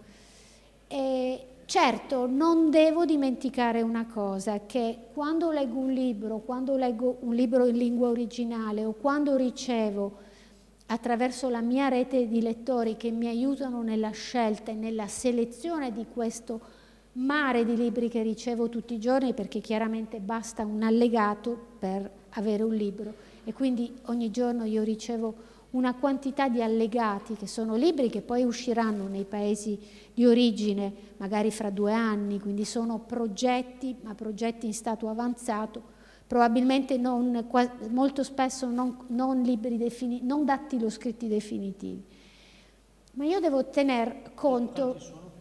E: E certo, non devo dimenticare una cosa, che quando leggo un libro, quando leggo un libro in lingua originale o quando ricevo attraverso la mia rete di lettori che mi aiutano nella scelta e nella selezione di questo mare di libri che ricevo tutti i giorni, perché chiaramente basta un allegato per avere un libro e quindi ogni giorno io ricevo una quantità di allegati che sono libri che poi usciranno nei paesi di origine magari fra due anni, quindi sono progetti, ma progetti in stato avanzato, probabilmente non, molto spesso non, non libri definiti, non dattiloscritti definitivi. Ma io devo tener conto,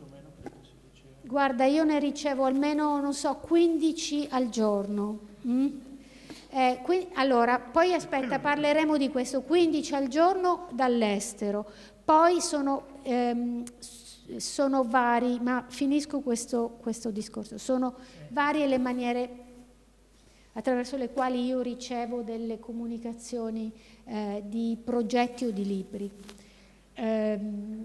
E: guarda, io ne ricevo almeno, non so, quindici al giorno. Mm? Eh, qui, allora, poi aspetta, parleremo di questo, quindici al giorno dall'estero, poi sono, ehm, sono vari, ma finisco questo, questo discorso, sono varie le maniere attraverso le quali io ricevo delle comunicazioni eh, di progetti o di libri. Eh,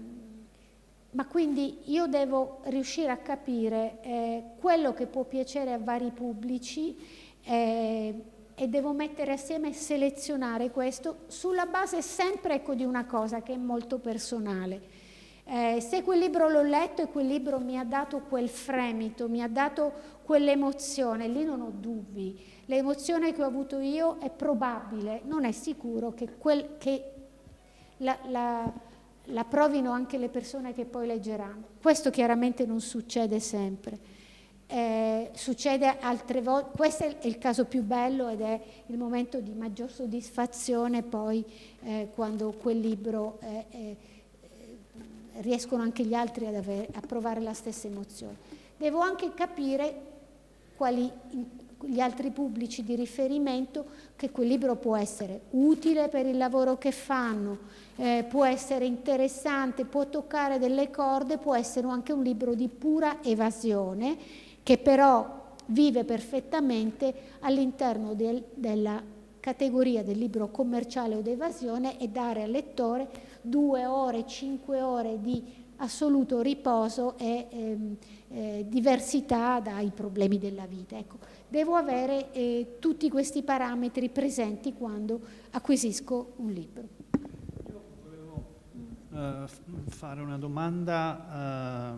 E: ma quindi io devo riuscire a capire eh, quello che può piacere a vari pubblici eh, e devo mettere assieme e selezionare questo sulla base sempre, ecco, di una cosa che è molto personale. Eh, se quel libro l'ho letto e quel libro mi ha dato quel fremito, mi ha dato quell'emozione, lì non ho dubbi. L'emozione che ho avuto io è probabile, non è sicuro che, quel, che la, la, la provino anche le persone che poi leggeranno. Questo chiaramente non succede sempre. Eh, succede altre volte, questo è il caso più bello ed è il momento di maggior soddisfazione poi eh, quando quel libro eh, eh, riescono anche gli altri ad avere, a provare la stessa emozione. Devo anche capire quali gli altri pubblici di riferimento, che quel libro può essere utile per il lavoro che fanno, eh, può essere interessante, può toccare delle corde, può essere anche un libro di pura evasione che però vive perfettamente all'interno del, della categoria del libro commerciale o d'evasione e dare al lettore due ore, cinque ore di assoluto riposo e ehm, eh, diversità dai problemi della vita. Ecco, devo avere eh, tutti questi parametri presenti quando acquisisco un libro.
D: Io volevo uh, fare una domanda,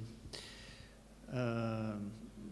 D: uh, uh,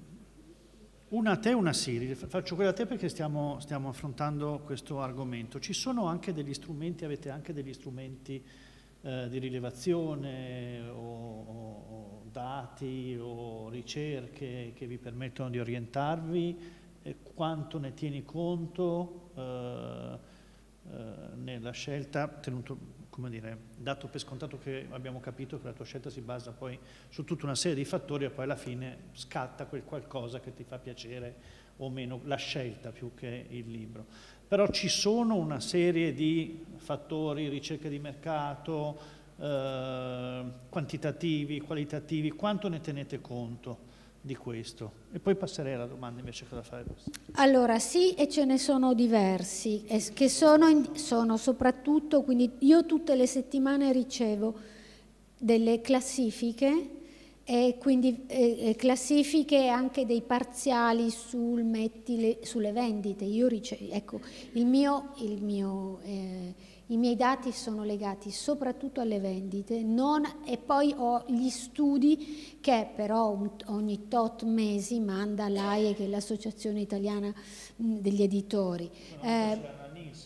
D: una a te e una a Siri. Faccio quella a te perché stiamo, stiamo affrontando questo argomento. Ci sono anche degli strumenti, avete anche degli strumenti eh, di rilevazione o, o, o dati o ricerche che vi permettono di orientarvi? Eh, quanto ne tieni conto eh, eh, nella scelta, tenuto, come dire, dato per scontato che abbiamo capito che la tua scelta si basa poi su tutta una serie di fattori e poi alla fine scatta quel qualcosa che ti fa piacere o meno, la scelta più che il libro. Però ci sono una serie di fattori, ricerche di mercato, eh, quantitativi, qualitativi, quanto ne tenete conto di questo? E poi passerei alla domanda invece che da fare questo.
E: Allora sì, e ce ne sono diversi, che sono, in, sono soprattutto, quindi io tutte le settimane ricevo delle classifiche e quindi eh, classifiche anche dei parziali sul metti, sulle vendite. Io ricevo, ecco, il mio, il mio, eh, i miei dati sono legati soprattutto alle vendite non, e poi ho gli studi che però un, ogni tot mesi manda l'A I E, che è l'Associazione Italiana mh, degli Editori.
D: Eh,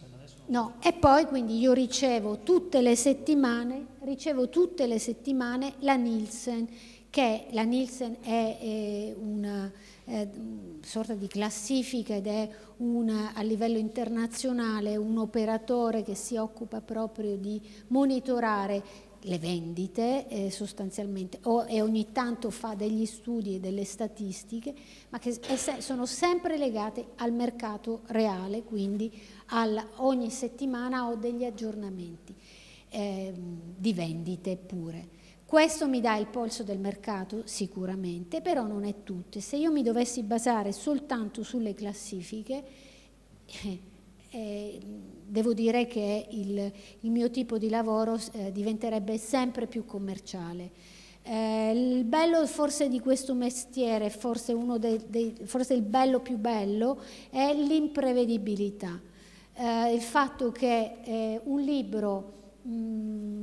E: No, e poi quindi io ricevo tutte le settimane, ricevo tutte le settimane la Nielsen, che la Nielsen è, è una eh, sorta di classifica ed è una, a livello internazionale un operatore che si occupa proprio di monitorare le vendite eh, sostanzialmente o, e ogni tanto fa degli studi e delle statistiche, ma che se, sono sempre legate al mercato reale, quindi al, ogni settimana ho degli aggiornamenti eh, di vendite pure. Questo mi dà il polso del mercato sicuramente, però non è tutto. Se io mi dovessi basare soltanto sulle classifiche, eh, eh, devo dire che il, il mio tipo di lavoro eh, diventerebbe sempre più commerciale. Eh, il bello forse di questo mestiere, forse, uno dei, dei, forse il bello più bello, è l'imprevedibilità. Eh, il fatto che eh, un libro mh,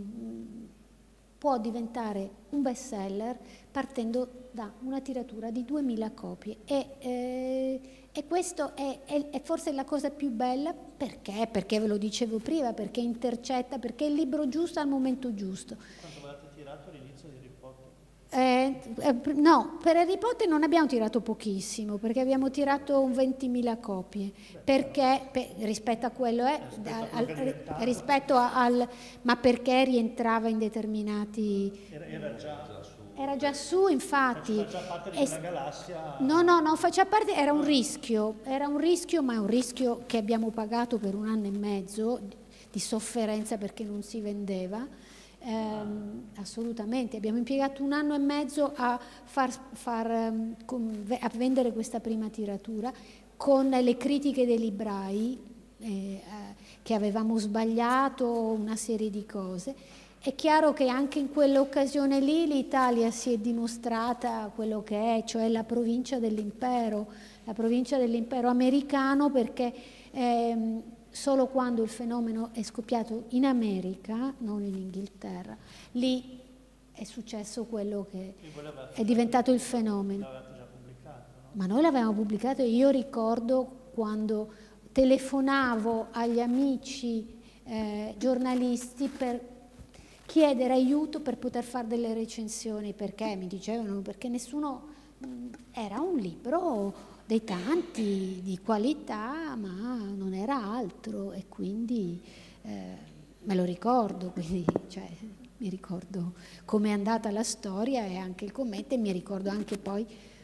E: può diventare un best seller partendo da una tiratura di duemila copie e, eh, e questo è, è, è forse la cosa più bella. Perché? Perché ve lo dicevo prima, perché intercetta, perché è il libro giusto al momento giusto.
D: Quanto avete tirato all'inizio di Harry Potter?
E: Eh, eh, no, per Harry Potter non abbiamo tirato pochissimo, perché abbiamo tirato un ventimila copie, perché per, rispetto a quello è, rispetto, al, al, rispetto a, al, ma perché rientrava in determinati...
D: Era, era già su.
E: Era già su, infatti.
D: Faceva parte di una galassia.
E: No, no, non faceva parte, era un rischio, era un rischio, ma è un rischio che abbiamo pagato per un anno e mezzo di sofferenza perché non si vendeva. Eh, assolutamente, abbiamo impiegato un anno e mezzo a, far, far, a vendere questa prima tiratura con le critiche dei librai eh, che avevamo sbagliato una serie di cose. È chiaro che anche in quell'occasione lì l'Italia si è dimostrata quello che è, cioè la provincia dell'impero, la provincia dell'impero americano, perché ehm, solo quando il fenomeno è scoppiato in America, non in Inghilterra, lì è successo quello che è diventato il fenomeno.
D: L'avete già pubblicato, no?
E: Ma noi l'avevamo pubblicato e io ricordo quando telefonavo agli amici eh, giornalisti per chiedere aiuto per poter fare delle recensioni, perché mi dicevano, perché nessuno, era un libro dei tanti di qualità, ma non era altro, e quindi eh, me lo ricordo, quindi cioè, mi ricordo com'è andata la storia e anche il commento, e mi ricordo anche poi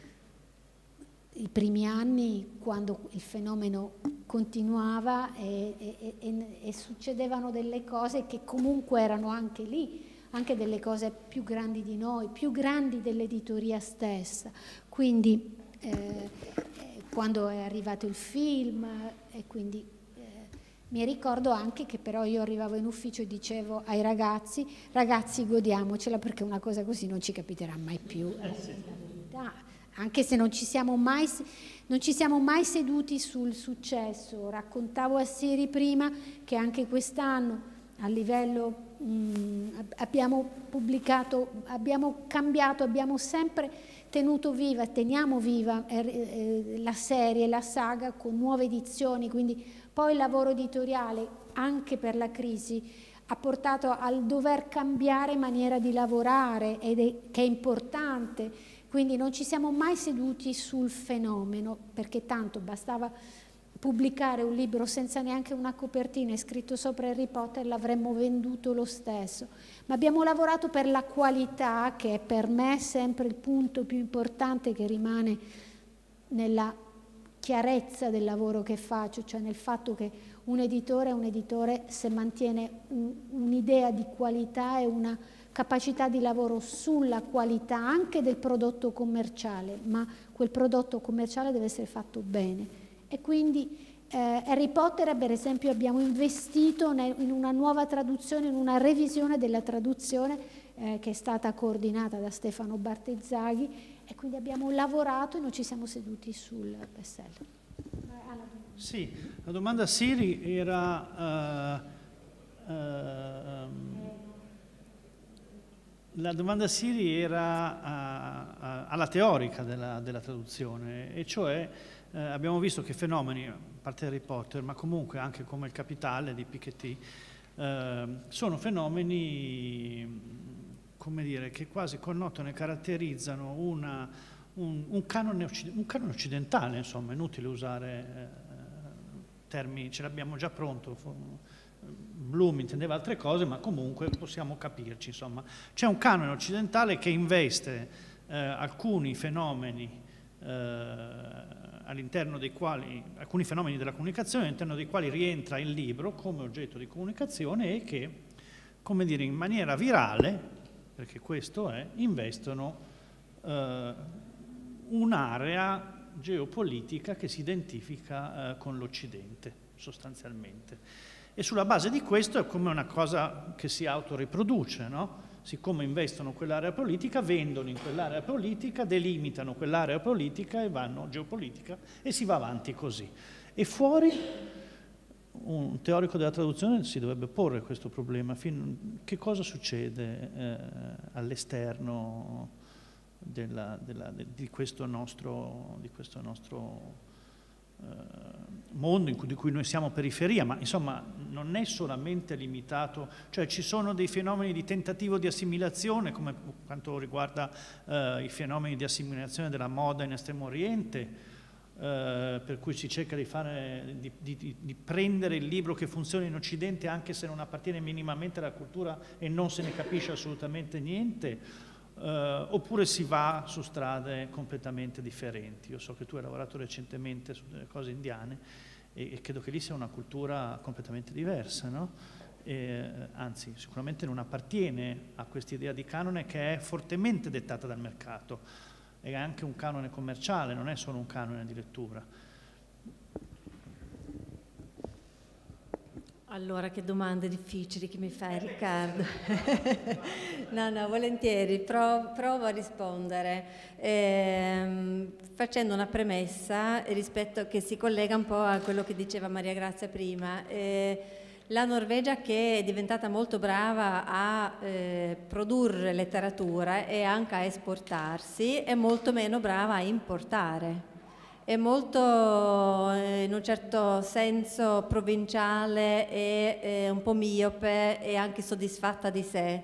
E: i primi anni quando il fenomeno continuava e, e, e, e succedevano delle cose che comunque erano anche lì, anche delle cose più grandi di noi, più grandi dell'editoria stessa. Quindi eh, quando è arrivato il film, e quindi eh, mi ricordo anche che però io arrivavo in ufficio e dicevo ai ragazzi, ragazzi godiamocela perché una cosa così non ci capiterà mai più. Eh, sì. Anche se non ci siamo mai, non ci siamo mai seduti sul successo. Raccontavo a Siri prima che anche quest'anno a livello mh, abbiamo pubblicato, abbiamo cambiato, abbiamo sempre tenuto viva, teniamo viva eh, eh, la serie, la saga con nuove edizioni, quindi poi il lavoro editoriale anche per la crisi ha portato al dover cambiare maniera di lavorare, ed è, che è importante. Quindi non ci siamo mai seduti sul fenomeno, perché tanto bastava pubblicare un libro senza neanche una copertina e scritto sopra Harry Potter, l'avremmo venduto lo stesso. Ma abbiamo lavorato per la qualità, che è per me sempre il punto più importante, che rimane nella chiarezza del lavoro che faccio, cioè nel fatto che un editore è un editore se mantiene un, un'idea di qualità e una capacità di lavoro sulla qualità anche del prodotto commerciale, ma quel prodotto commerciale deve essere fatto bene. E quindi eh, Harry Potter, per esempio, abbiamo investito in una nuova traduzione, in una revisione della traduzione eh, che è stata coordinata da Stefano Bartezzaghi, e quindi abbiamo lavorato e non ci siamo seduti sul bestseller.
D: Sì, la domanda a Siri era... Uh, uh, La domanda Siri era a, a, alla teorica della, della traduzione, e cioè eh, abbiamo visto che fenomeni, parte Harry Potter, ma comunque anche come Il Capitale di Piketty, eh, sono fenomeni, come dire, che quasi connotano e caratterizzano una, un, un, canone un canone occidentale, insomma, è inutile usare eh, termini, ce l'abbiamo già pronto. Bloom intendeva altre cose, ma comunque possiamo capirci, insomma. C'è un canone occidentale che investe eh, alcuni fenomeni eh, all'interno dei quali, alcuni fenomeni della comunicazione all'interno dei quali rientra il libro come oggetto di comunicazione e che, come dire, in maniera virale, perché questo è, investono eh, un'area geopolitica che si identifica eh, con l'Occidente, sostanzialmente. E sulla base di questo è come una cosa che si autoriproduce, no? Siccome investono quell'area politica, vendono in quell'area politica, delimitano quell'area politica e vanno geopolitica e si va avanti così. E fuori un teorico della traduzione si dovrebbe porre questo problema. Che cosa succede eh, all'esterno della, della, de, di questo nostro, di questo nostro mondo in cui, di cui noi siamo periferia, ma insomma non è solamente limitato, cioè ci sono dei fenomeni di tentativo di assimilazione, come quanto riguarda eh, i fenomeni di assimilazione della moda in Estremo Oriente, eh, per cui si cerca di, fare, di, di, di prendere il libro che funziona in Occidente anche se non appartiene minimamente alla cultura e non se ne capisce assolutamente niente. Uh, oppure si va su strade completamente differenti. Io so che tu hai lavorato recentemente su delle cose indiane e, e credo che lì sia una cultura completamente diversa, no? E, anzi, sicuramente non appartiene a quest'idea di canone che è fortemente dettata dal mercato, è anche un canone commerciale, non è solo un canone di lettura.
F: Allora, che domande difficili che mi fai, Riccardo. No, no, volentieri, provo, provo a rispondere ehm, facendo una premessa rispetto che si collega un po' a quello che diceva Maria Grazia prima. Eh, la Norvegia, che è diventata molto brava a eh, produrre letteratura e anche a esportarsi, è molto meno brava a importare. È molto, in un certo senso, provinciale e eh, un po' miope e anche soddisfatta di sé.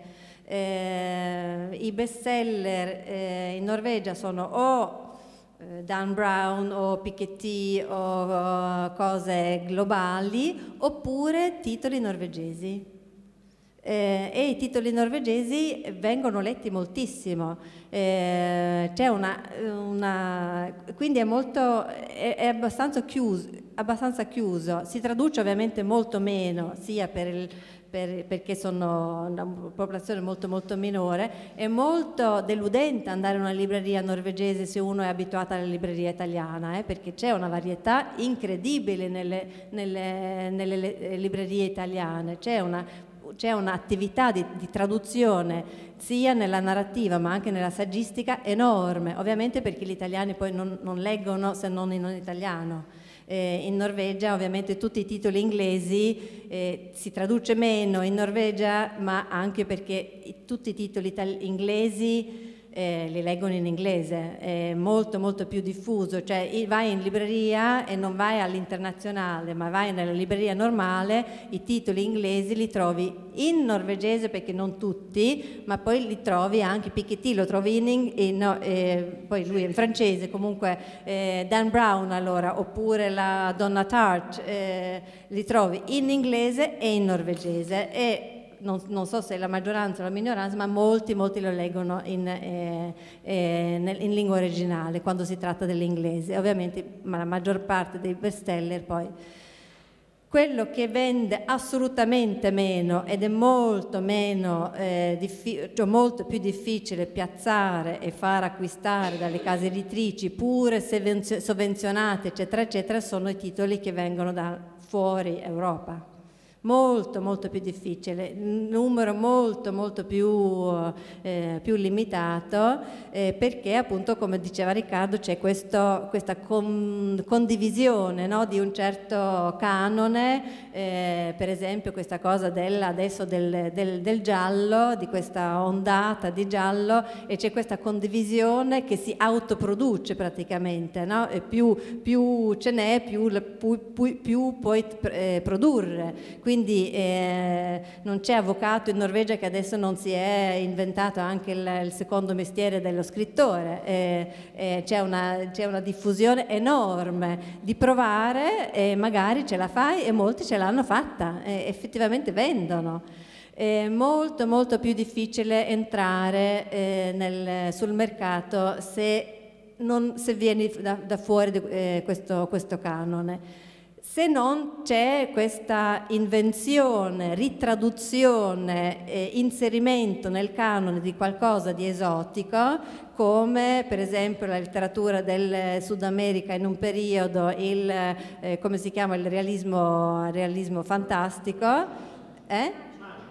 F: Eh, I bestseller eh, in Norvegia sono o eh, Dan Brown o Piketty o, o cose globali, oppure titoli norvegesi. Eh, e i titoli norvegesi vengono letti moltissimo, eh, c'è una, una, quindi è, molto, è, è abbastanza, chiuso, abbastanza chiuso, si traduce ovviamente molto meno, sia per il, per, perché sono una popolazione molto molto minore, è molto deludente andare in una libreria norvegese se uno è abituato alla libreria italiana, eh, perché c'è una varietà incredibile nelle, nelle, nelle librerie italiane, c'è una c'è un'attività di, di traduzione sia nella narrativa ma anche nella saggistica enorme, ovviamente perché gli italiani poi non, non leggono se non in italiano. Eh, in Norvegia ovviamente tutti i titoli inglesi eh, si traduce meno in Norvegia, ma anche perché i, tutti i titoli inglesi Eh, li leggono in inglese, è molto molto più diffuso, cioè vai in libreria e non vai all'internazionale, ma vai nella libreria normale, i titoli inglesi li trovi in norvegese, perché non tutti, ma poi li trovi anche, Piketty lo trovi in, in no, eh, poi lui è in francese, comunque eh, Dan Brown allora, oppure la Donna Tartt, eh, li trovi in inglese e in norvegese, e Non, non so se la maggioranza o la minoranza, ma molti, molti lo leggono in, eh, eh, in lingua originale quando si tratta dell'inglese, ovviamente, ma la maggior parte dei bestseller poi. Quello che vende assolutamente meno ed è molto meno, eh, cioè molto più difficile piazzare e far acquistare dalle case editrici, pure sovvenzionate, eccetera, eccetera, sono i titoli che vengono da fuori Europa. molto molto più difficile, un numero molto molto più, eh, più limitato, eh, perché appunto, come diceva Riccardo, c'è questo, questa con, condivisione, no, di un certo canone, eh, per esempio questa cosa del, adesso del, del, del giallo, di questa ondata di giallo, e c'è questa condivisione che si autoproduce praticamente, no? E più, più ce n'è, più, più, più, più puoi eh, produrre. Quindi eh, non c'è avvocato in Norvegia che adesso non si è inventato anche il, il secondo mestiere dello scrittore, eh, eh, c'è una, c'è una diffusione enorme di provare e magari ce la fai, e molti ce l'hanno fatta, e effettivamente vendono. È molto molto più difficile entrare eh, nel, sul mercato se, non, se vieni da, da fuori di, eh, questo, questo canone. Se non c'è questa invenzione, ritraduzione, eh, inserimento nel canone di qualcosa di esotico, come per esempio la letteratura del Sud America in un periodo, il, eh, come si chiama, il realismo, realismo fantastico, eh?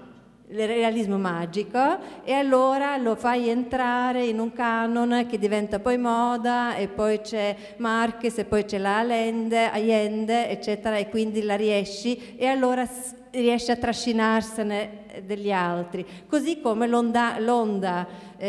F: il realismo magico, e allora lo fai entrare in un canon che diventa poi moda, e poi c'è Marquez, e poi c'è la Allende, Allende, eccetera, e quindi la riesci, e allora riesci a trascinarsene degli altri. Così come l'onda, l'onda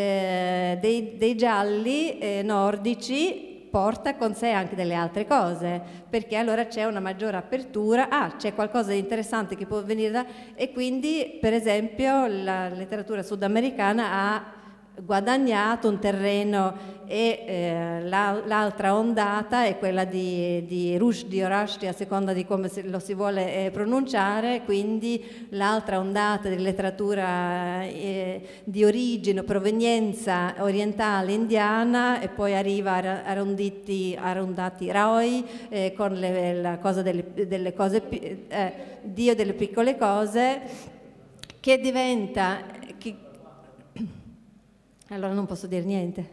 F: eh, dei, dei gialli eh, nordici porta con sé anche delle altre cose, perché allora c'è una maggiore apertura, ah, c'è qualcosa di interessante che può venire da... e quindi per esempio la letteratura sudamericana ha guadagnato un terreno, e eh, la, l'altra ondata è quella di, di Rushdie o Rushdie, a seconda di come si, lo si vuole eh, pronunciare, quindi l'altra ondata di letteratura eh, di origine, provenienza orientale indiana, e poi arriva a Arundhati, Arundhati Roy eh, con le, la cosa delle, delle cose, eh, Dio delle piccole cose, che diventa... Che, allora non posso dire niente.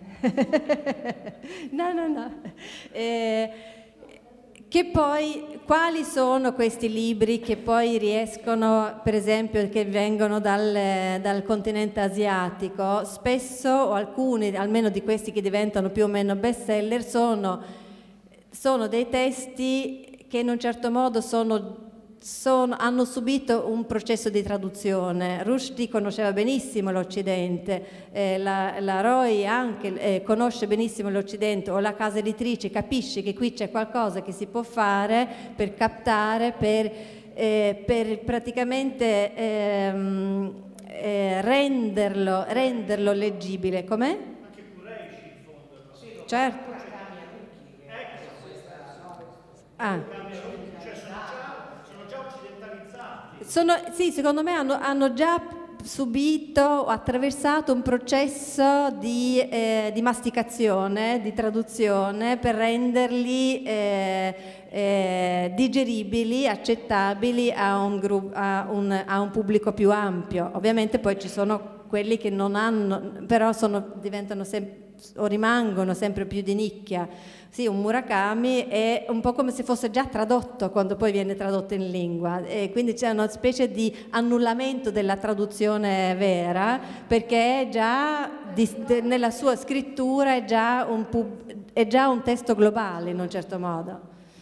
F: no, no, no. Eh, che poi, quali sono questi libri che poi riescono, per esempio, che vengono dal, dal continente asiatico? Spesso, o alcuni, almeno di questi che diventano più o meno bestseller, sono, sono dei testi che in un certo modo sono... Sono, hanno subito un processo di traduzione. Rushdie conosceva benissimo l'Occidente, eh, la, la Roy anche eh, conosce benissimo l'Occidente, o la casa editrice capisce che qui c'è qualcosa che si può fare per captare, per, eh, per praticamente ehm, eh, renderlo, renderlo leggibile. Com'è?
D: Anche Qureshi in fondo.
F: Certo. Ah. Sono, sì, secondo me hanno, hanno già subito o attraversato un processo di, eh, di masticazione, di traduzione, per renderli eh, eh, digeribili, accettabili a un, gru- a, un, a un pubblico più ampio. Ovviamente poi ci sono quelli che non hanno, però sono, diventano sempre, o rimangono sempre più di nicchia. Sì, un Murakami è un po' come se fosse già tradotto quando poi viene tradotto in lingua, e quindi c'è una specie di annullamento della traduzione vera, perché è già di, de, nella sua scrittura è già, un pub, è già un testo globale in un certo modo.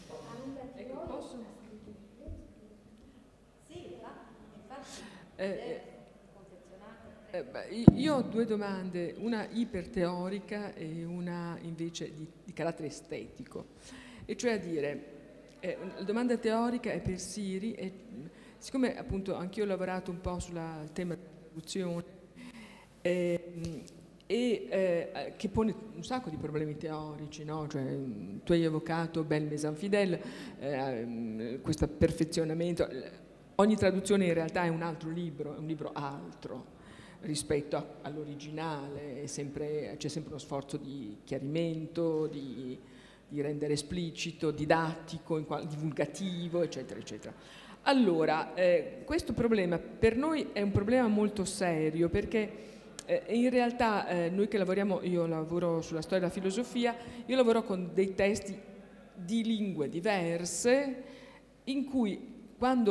C: Eh, eh, io ho due domande, una iperteorica e una invece di, di carattere estetico, e cioè a dire, eh, la domanda teorica è per Siri, e siccome appunto anch'io ho lavorato un po' sul tema della traduzione, eh, e eh, che pone un sacco di problemi teorici, no? Cioè, tu hai evocato Bel Mesanfidel, eh, questo perfezionamento. Ogni traduzione in realtà è un altro libro, è un libro altro rispetto a, all'originale, è sempre, c'è sempre uno sforzo di chiarimento, di, di rendere esplicito, didattico, divulgativo, eccetera, eccetera. Allora, eh, questo problema per noi è un problema molto serio, perché eh, in realtà eh, noi che lavoriamo, io lavoro sulla storia della filosofia, io lavoro con dei testi di lingue diverse, in cui quando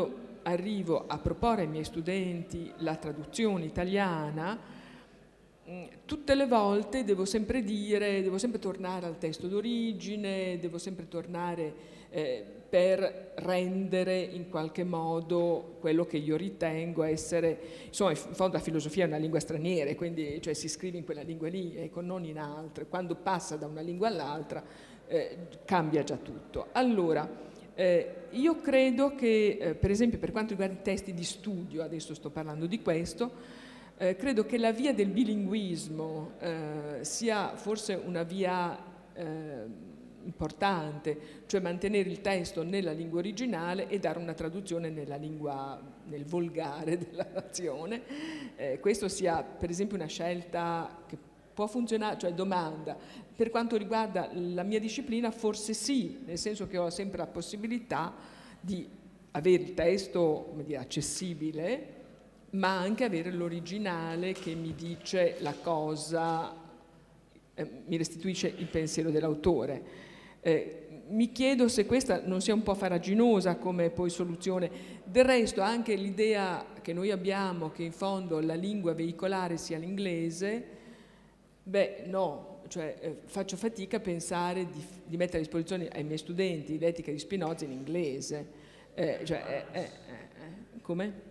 C: arrivo a proporre ai miei studenti la traduzione italiana, tutte le volte devo sempre dire, devo sempre tornare al testo d'origine, devo sempre tornare eh, per rendere in qualche modo quello che io ritengo essere, insomma, in fondo la filosofia è una lingua straniera, quindi cioè, si scrive in quella lingua lì, ecco, non in altre. Quando passa da una lingua all'altra eh, cambia già tutto. Allora, eh, io credo che, eh, per esempio, per quanto riguarda i testi di studio, adesso sto parlando di questo, Eh, credo che la via del bilinguismo eh, sia forse una via eh, importante, cioè mantenere il testo nella lingua originale e dare una traduzione nella lingua, nel volgare della nazione. Eh, questo sia per esempio una scelta che può funzionare, cioè domanda. Per quanto riguarda la mia disciplina forse sì, nel senso che ho sempre la possibilità di avere il testo, come dire, accessibile, ma anche avere l'originale che mi dice la cosa, eh, mi restituisce il pensiero dell'autore. Eh, mi chiedo se questa non sia un po' farraginosa come poi soluzione. Del resto anche l'idea che noi abbiamo che in fondo la lingua veicolare sia l'inglese, beh no, cioè eh, faccio fatica a pensare di, di mettere a disposizione ai miei studenti l'etica di Spinoza in inglese. Eh, cioè, eh, eh, eh, come?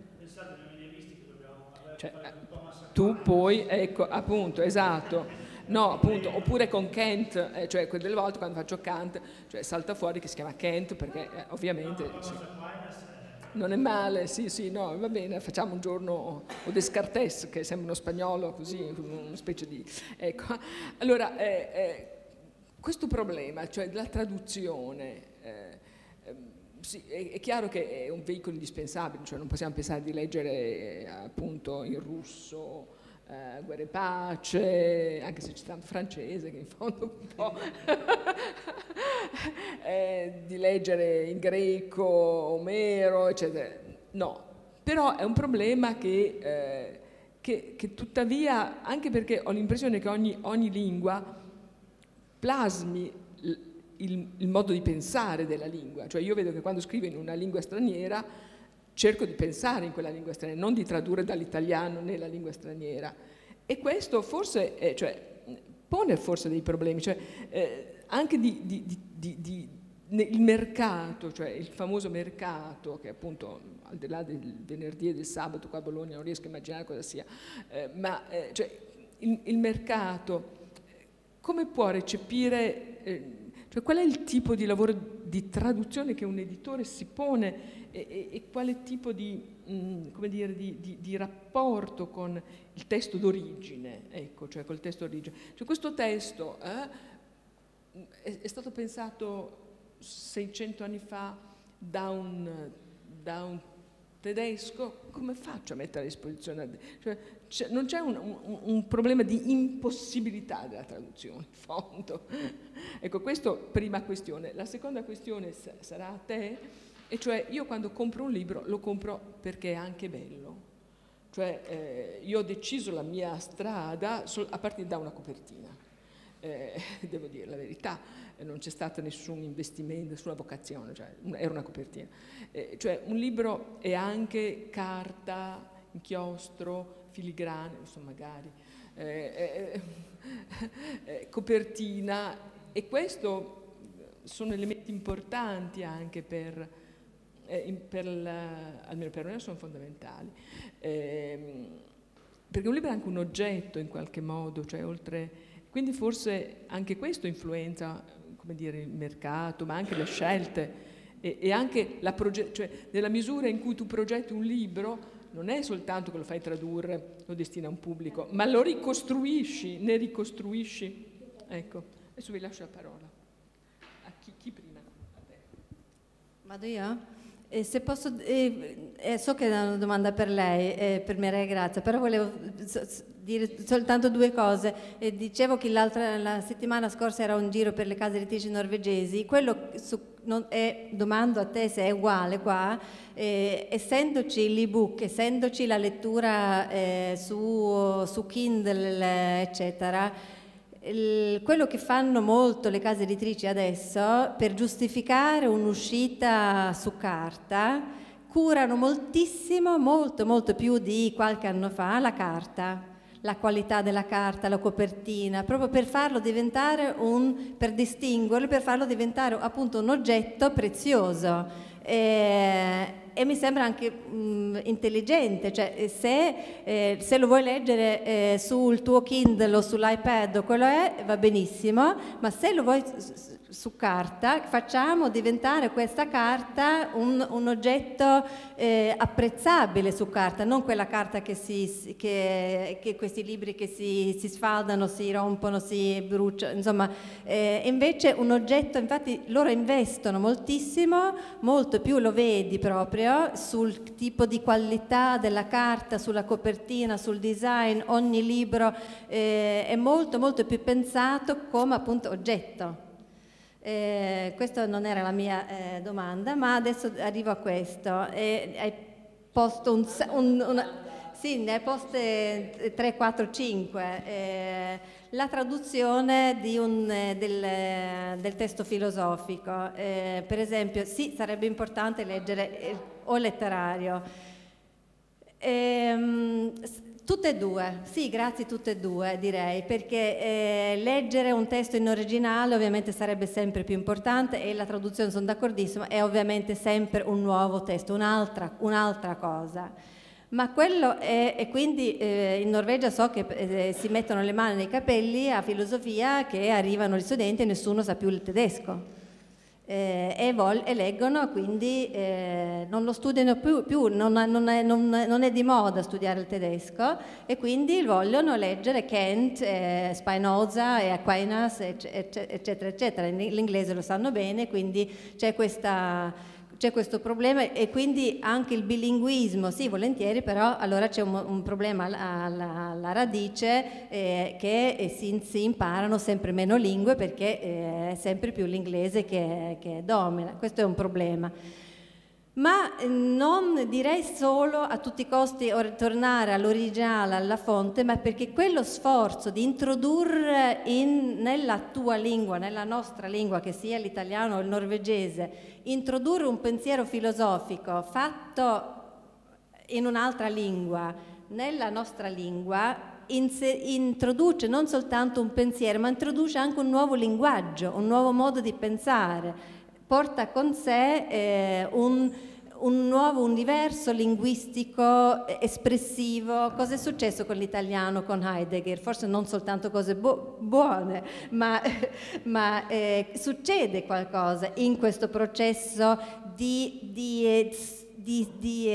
C: Cioè, tu poi, ecco, appunto, esatto, no, appunto, oppure con Kant, eh, cioè delle volte quando faccio Kant, cioè salta fuori che si chiama Kant perché eh, ovviamente sì, non è male, sì, sì, no, va bene, facciamo un giorno, o Descartes, che sembra uno spagnolo, così, una specie di, ecco, allora, eh, eh, questo problema, cioè della traduzione, eh, sì, è, è chiaro che è un veicolo indispensabile, cioè non possiamo pensare di leggere eh, appunto in russo eh, Guerra e Pace, anche se c'è tanto francese che in fondo un po' eh, di leggere in greco Omero, eccetera. No, però è un problema che, eh, che, che tuttavia, anche perché ho l'impressione che ogni, ogni lingua plasmi Il, il modo di pensare della lingua, cioè io vedo che quando scrivo in una lingua straniera cerco di pensare in quella lingua straniera, non di tradurre dall'italiano nella lingua straniera, e questo forse è, cioè, pone forse dei problemi, cioè, eh, anche di, di, di, di, di il mercato, cioè il famoso mercato che appunto al di là del venerdì e del sabato qua a Bologna non riesco a immaginare cosa sia, eh, ma eh, cioè, il, il mercato come può recepire eh, cioè, qual è il tipo di lavoro di traduzione che un editore si pone e, e, e quale tipo di, mh, come dire, di, di, di rapporto con il testo d'origine, ecco, cioè col testo d'origine. Cioè, questo testo eh, è, è stato pensato seicento anni fa da un, da un tedesco, come faccio a mettere a disposizione? Cioè, c'è, non c'è un, un, un problema di impossibilità della traduzione, in fondo. Ecco, questo prima questione. La seconda questione sarà a te, e cioè io quando compro un libro lo compro perché è anche bello. Cioè eh, io ho deciso la mia strada a partire da una copertina. Eh, devo dire la verità, eh, non c'è stato nessun investimento, nessuna vocazione, cioè, era una copertina. Eh, cioè un libro è anche carta, inchiostro, filigrane, insomma magari, eh, eh, eh, copertina, e questo sono elementi importanti anche per, eh, per la, almeno per me sono fondamentali. Eh, perché un libro è anche un oggetto in qualche modo, cioè oltre... Quindi forse anche questo influenza, come dire, il mercato, ma anche le scelte e, e anche la progetto, cioè nella misura in cui tu progetti un libro non è soltanto che lo fai tradurre, lo destini a un pubblico, ma lo ricostruisci, ne ricostruisci. Ecco, adesso vi lascio la parola. A chi, chi prima? A te.
F: Vado io? Eh, se posso, eh, eh, so che è una domanda per lei, eh, per Maria Grazia, però volevo dire soltanto due cose. Eh, dicevo che l'altra, la settimana scorsa era un giro per le case editrici norvegesi. Quello su, non è, domando a te se è uguale qua, eh, essendoci l'ebook, essendoci la lettura eh, su, su Kindle, eccetera. Il, quello che fanno molto le case editrici adesso per giustificare un'uscita su carta curano moltissimo, molto molto più di qualche anno fa, la carta, la qualità della carta, la copertina, proprio per farlo diventare un, per distinguerlo, per farlo diventare appunto un oggetto prezioso. E, e mi sembra anche mh, intelligente, cioè se, eh, se lo vuoi leggere eh, sul tuo Kindle o sull'iPad o quello è, va benissimo, ma se lo vuoi su carta, facciamo diventare questa carta un, un oggetto eh, apprezzabile su carta, non quella carta che, si, che, che questi libri che si, si sfaldano, si rompono, si bruciano, insomma, eh, invece un oggetto, infatti loro investono moltissimo, molto più lo vedi proprio sul tipo di qualità della carta, sulla copertina, sul design, ogni libro eh, è molto molto più pensato come appunto oggetto. Eh, questa non era la mia eh, domanda, ma adesso arrivo a questo. Eh, hai posto un, un, una, sì, ne hai poste tre, quattro, cinque. Eh, la traduzione di un, eh, del, del testo filosofico, eh, per esempio, sì, sarebbe importante leggere eh, o letterario. Eh, Tutte e due, sì, grazie tutte e due direi, perché eh, leggere un testo in originale ovviamente sarebbe sempre più importante e la traduzione, sono d'accordissimo, è ovviamente sempre un nuovo testo, un'altra, un'altra cosa. Ma quello è, e quindi eh, in Norvegia so che eh, si mettono le mani nei capelli a filosofia che arrivano gli studenti e nessuno sa più il tedesco. Eh, e, vol- e leggono, quindi eh, non lo studiano più, più non, non, è, non, non è di moda studiare il tedesco e quindi vogliono leggere Kant, eh, Spinoza e Aquinas, eccetera, eccetera, eccetera. L'inglese lo sanno bene, quindi c'è questa... C'è questo problema e quindi anche il bilinguismo, sì, volentieri, però allora c'è un, un problema alla, alla radice eh, che eh, si, si imparano sempre meno lingue perché eh, è sempre più l'inglese che, che domina. Questo è un problema. Ma eh, non direi solo a tutti i costi or- tornare all'originale, alla fonte, ma perché quello sforzo di introdurre in, nella tua lingua, nella nostra lingua, che sia l'italiano o il norvegese, introdurre un pensiero filosofico fatto in un'altra lingua, nella nostra lingua, introduce non soltanto un pensiero, ma introduce anche un nuovo linguaggio, un nuovo modo di pensare, porta con sé eh, un, un nuovo universo linguistico, espressivo. Cosa è successo con l'italiano, con Heidegger? Forse non soltanto cose bu- buone, ma, ma eh, succede qualcosa in questo processo di... di Di,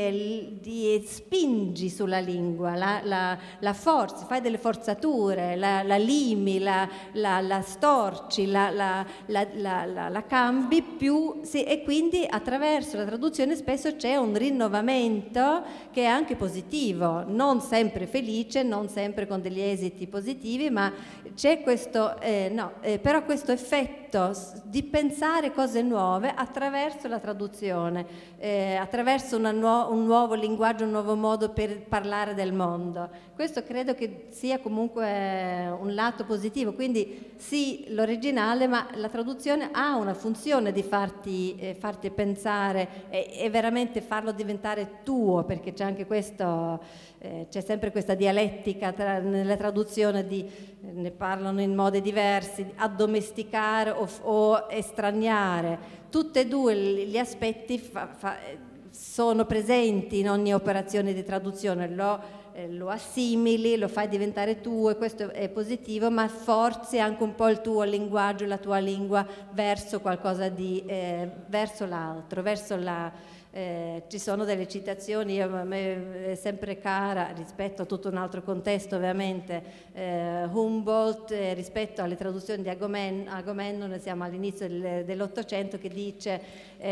F: di, di spingi sulla lingua, la, la, la forza, fai delle forzature, la, la limi, la, la, la storci, la, la, la, la, la cambi più, sì, e quindi attraverso la traduzione spesso c'è un rinnovamento che è anche positivo, non sempre felice, non sempre con degli esiti positivi, ma c'è questo, eh, no, eh, però questo effetto di pensare cose nuove attraverso la traduzione, eh, attraverso Una nu- un nuovo linguaggio, un nuovo modo per parlare del mondo. Questo credo che sia comunque un lato positivo, quindi sì l'originale, ma la traduzione ha una funzione di farti, eh, farti pensare e, e veramente farlo diventare tuo, perché c'è anche questo, eh, c'è sempre questa dialettica tra, nella traduzione di, eh, ne parlano in modi diversi, addomesticare o, o estraniare. Tutti e due gli aspetti fa, fa, sono presenti in ogni operazione di traduzione, lo, eh, lo assimili, lo fai diventare tuo e questo è positivo, ma forzi anche un po' il tuo linguaggio, la tua lingua verso qualcosa di, eh, verso l'altro, verso la... Eh, ci sono delle citazioni, io, a me è sempre cara rispetto a tutto un altro contesto ovviamente, eh, Humboldt eh, rispetto alle traduzioni di Agomen- Agamennone, siamo all'inizio del, dell'Ottocento, che dice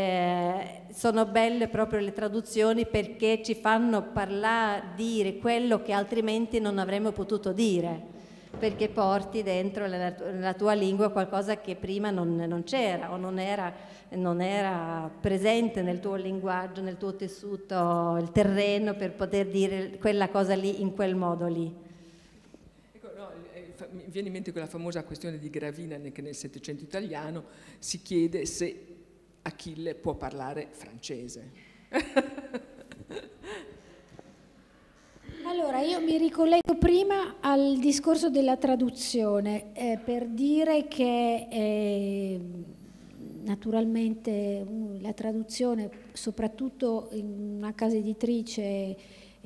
F: eh, sono belle proprio le traduzioni perché ci fanno parlare, dire quello che altrimenti non avremmo potuto dire, perché porti dentro nella, nella tua lingua qualcosa che prima non, non c'era o non era non era presente nel tuo linguaggio, nel tuo tessuto, il terreno per poter dire quella cosa lì in quel modo lì.
C: Ecco, no, mi viene in mente quella famosa questione di Gravina che nel Settecento italiano si chiede se Achille può parlare francese.
E: Allora, io mi ricollego prima al discorso della traduzione, eh, per dire che eh, naturalmente uh, la traduzione, soprattutto in una casa editrice, è,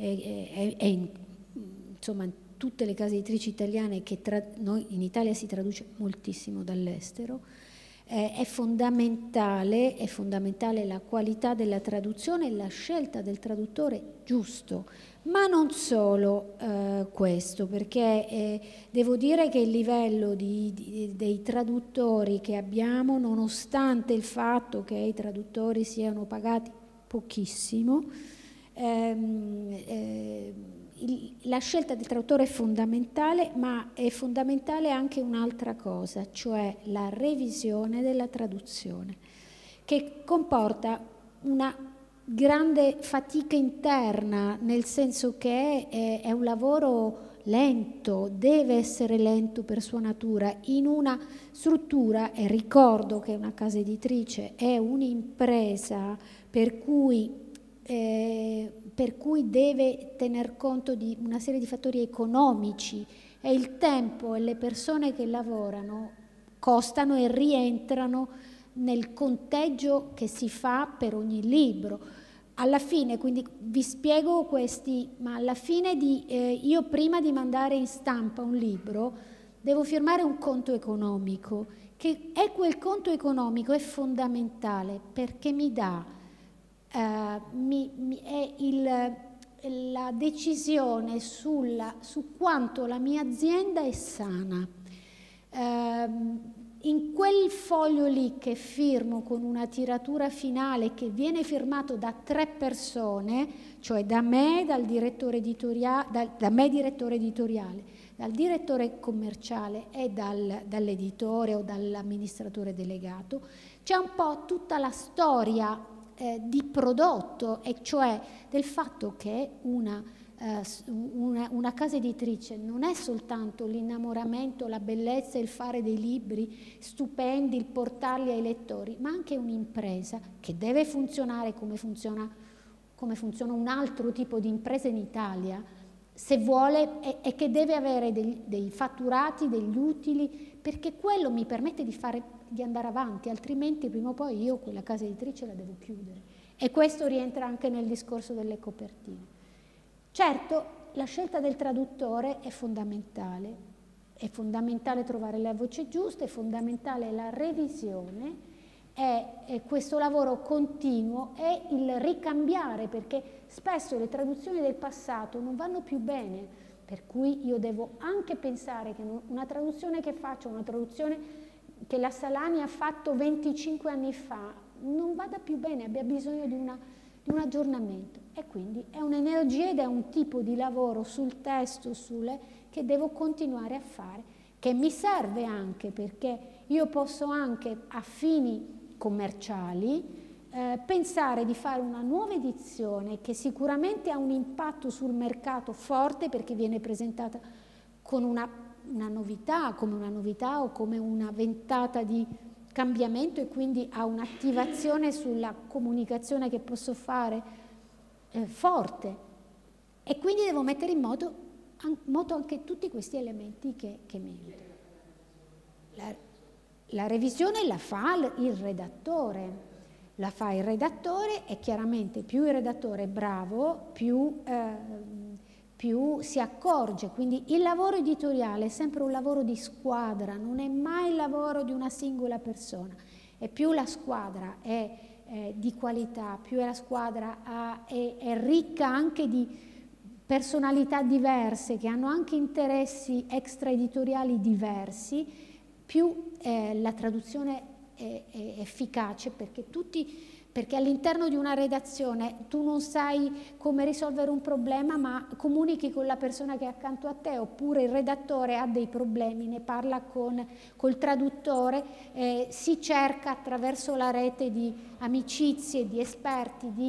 E: è, è in, insomma, in tutte le case editrici italiane, che tra, noi in Italia si traduce moltissimo dall'estero, eh, è fondamentale, è fondamentale la qualità della traduzione e la scelta del traduttore giusto. Ma non solo eh, questo, perché eh, devo dire che il livello di, di, dei traduttori che abbiamo, nonostante il fatto che i traduttori siano pagati pochissimo, ehm, eh, il, la scelta del traduttore è fondamentale, ma è fondamentale anche un'altra cosa, cioè la revisione della traduzione, che comporta una grande fatica interna, nel senso che è, è un lavoro lento, deve essere lento per sua natura, in una struttura, e ricordo che una casa editrice è un'impresa per cui, eh, per cui deve tener conto di una serie di fattori economici, e il tempo e le persone che lavorano costano e rientrano nel conteggio che si fa per ogni libro. Alla fine, quindi vi spiego questi, ma alla fine di, eh, io prima di mandare in stampa un libro devo firmare un conto economico, che è quel conto economico è fondamentale perché mi dà, eh, mi, mi è il, la decisione sulla, su quanto la mia azienda è sana. Eh, In quel foglio lì che firmo con una tiratura finale che viene firmato da tre persone, cioè da me, dal direttore editoriale, da, da me direttore editoriale, dal direttore commerciale e dal, dall'editore o dall'amministratore delegato, c'è un po' tutta la storia eh, di prodotto, e cioè del fatto che una Una, una casa editrice non è soltanto l'innamoramento, la bellezza, il fare dei libri stupendi, il portarli ai lettori, ma anche un'impresa che deve funzionare come funziona, come funziona un altro tipo di impresa in Italia, se vuole, e, e che deve avere dei, dei fatturati, degli utili, perché quello mi permette di, fare, di andare avanti, altrimenti prima o poi io quella casa editrice la devo chiudere. E questo rientra anche nel discorso delle copertine. Certo, la scelta del traduttore è fondamentale, è fondamentale trovare la voce giusta, è fondamentale la revisione, è, è questo lavoro continuo, è il ricambiare, perché spesso le traduzioni del passato non vanno più bene, per cui io devo anche pensare che una traduzione che faccio, una traduzione che la Salani ha fatto venticinque anni fa, non vada più bene, abbia bisogno di una di un aggiornamento, e quindi è un'energia ed è un tipo di lavoro sul testo, sulle, che devo continuare a fare, che mi serve anche perché io posso anche a fini commerciali eh, pensare di fare una nuova edizione che sicuramente ha un impatto sul mercato forte, perché viene presentata con una, una novità, come una novità o come una ventata di cambiamento, e quindi ha un'attivazione sulla comunicazione che posso fare eh, forte, e quindi devo mettere in moto, an, moto anche tutti questi elementi che, che mi aiutano. La, la revisione la fa il redattore, la fa il redattore, e chiaramente più il redattore è bravo, più, eh, più si accorge. Quindi il lavoro editoriale è sempre un lavoro di squadra, non è mai il lavoro di una singola persona, e più la squadra è eh, di qualità, più la squadra ha, è, è ricca anche di personalità diverse, che hanno anche interessi extraeditoriali diversi, più eh, la traduzione è, è efficace, perché tutti... Perché all'interno di una redazione tu non sai come risolvere un problema, ma comunichi con la persona che è accanto a te, oppure il redattore ha dei problemi, ne parla con col traduttore, eh, si cerca attraverso la rete di amicizie, di esperti, di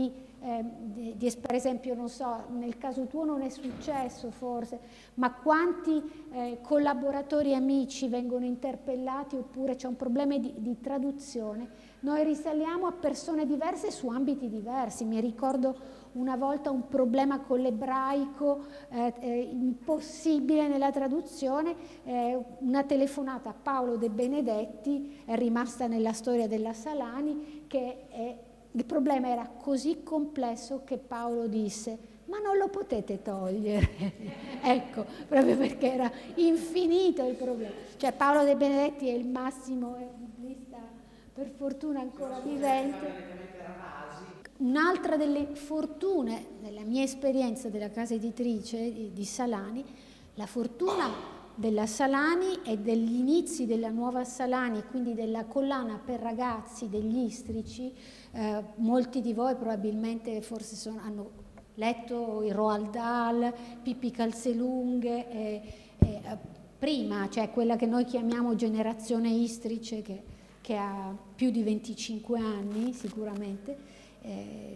E: eh, di, di, per esempio, non so, nel caso tuo non è successo forse, ma quanti eh, collaboratori amici vengono interpellati oppure c'è un problema di, di traduzione, noi risaliamo a persone diverse su ambiti diversi. Mi ricordo una volta un problema con l'ebraico eh, eh, impossibile nella traduzione, eh, una telefonata a Paolo De Benedetti, è rimasta nella storia della Salani, che è, il problema era così complesso che Paolo disse: ma non lo potete togliere. Ecco, proprio perché era infinito il problema. Cioè Paolo De Benedetti è il massimo, è un biblista per fortuna ancora vivente. Un'altra delle fortune della mia esperienza della casa editrice di, di Salani, la fortuna della Salani e degli inizi della nuova Salani, quindi della collana per ragazzi degli Istrici. Eh, molti di voi probabilmente forse sono, hanno letto il Roald Dahl, Pippi Calzelunghe, eh, eh, prima, cioè quella che noi chiamiamo generazione Istrice, che, che ha più di venticinque anni sicuramente. Eh,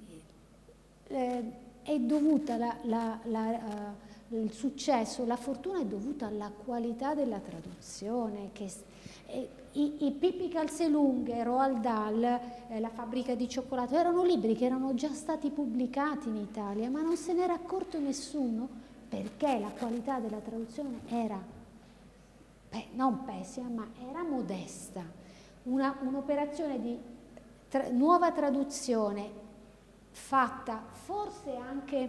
E: eh, è dovuta la, la, la, uh, il successo, la fortuna è dovuta alla qualità della traduzione. Che, eh, i, i Pippi Calzelunghe, Roald Dahl, eh, La fabbrica di cioccolato erano libri che erano già stati pubblicati in Italia, ma non se n'era accorto nessuno perché la qualità della traduzione era beh, non pessima, ma era modesta. Una, un'operazione di Tra, nuova traduzione fatta forse anche,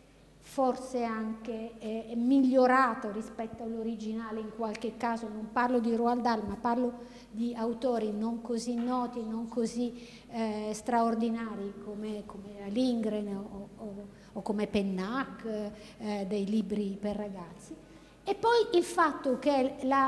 E: forse anche eh, migliorato rispetto all'originale in qualche caso. Non parlo di Roald Dahl, ma parlo di autori non così noti e non così eh, straordinari come, come Lindgren o, o, o come Pennac, eh, dei libri per ragazzi. E poi il fatto che la,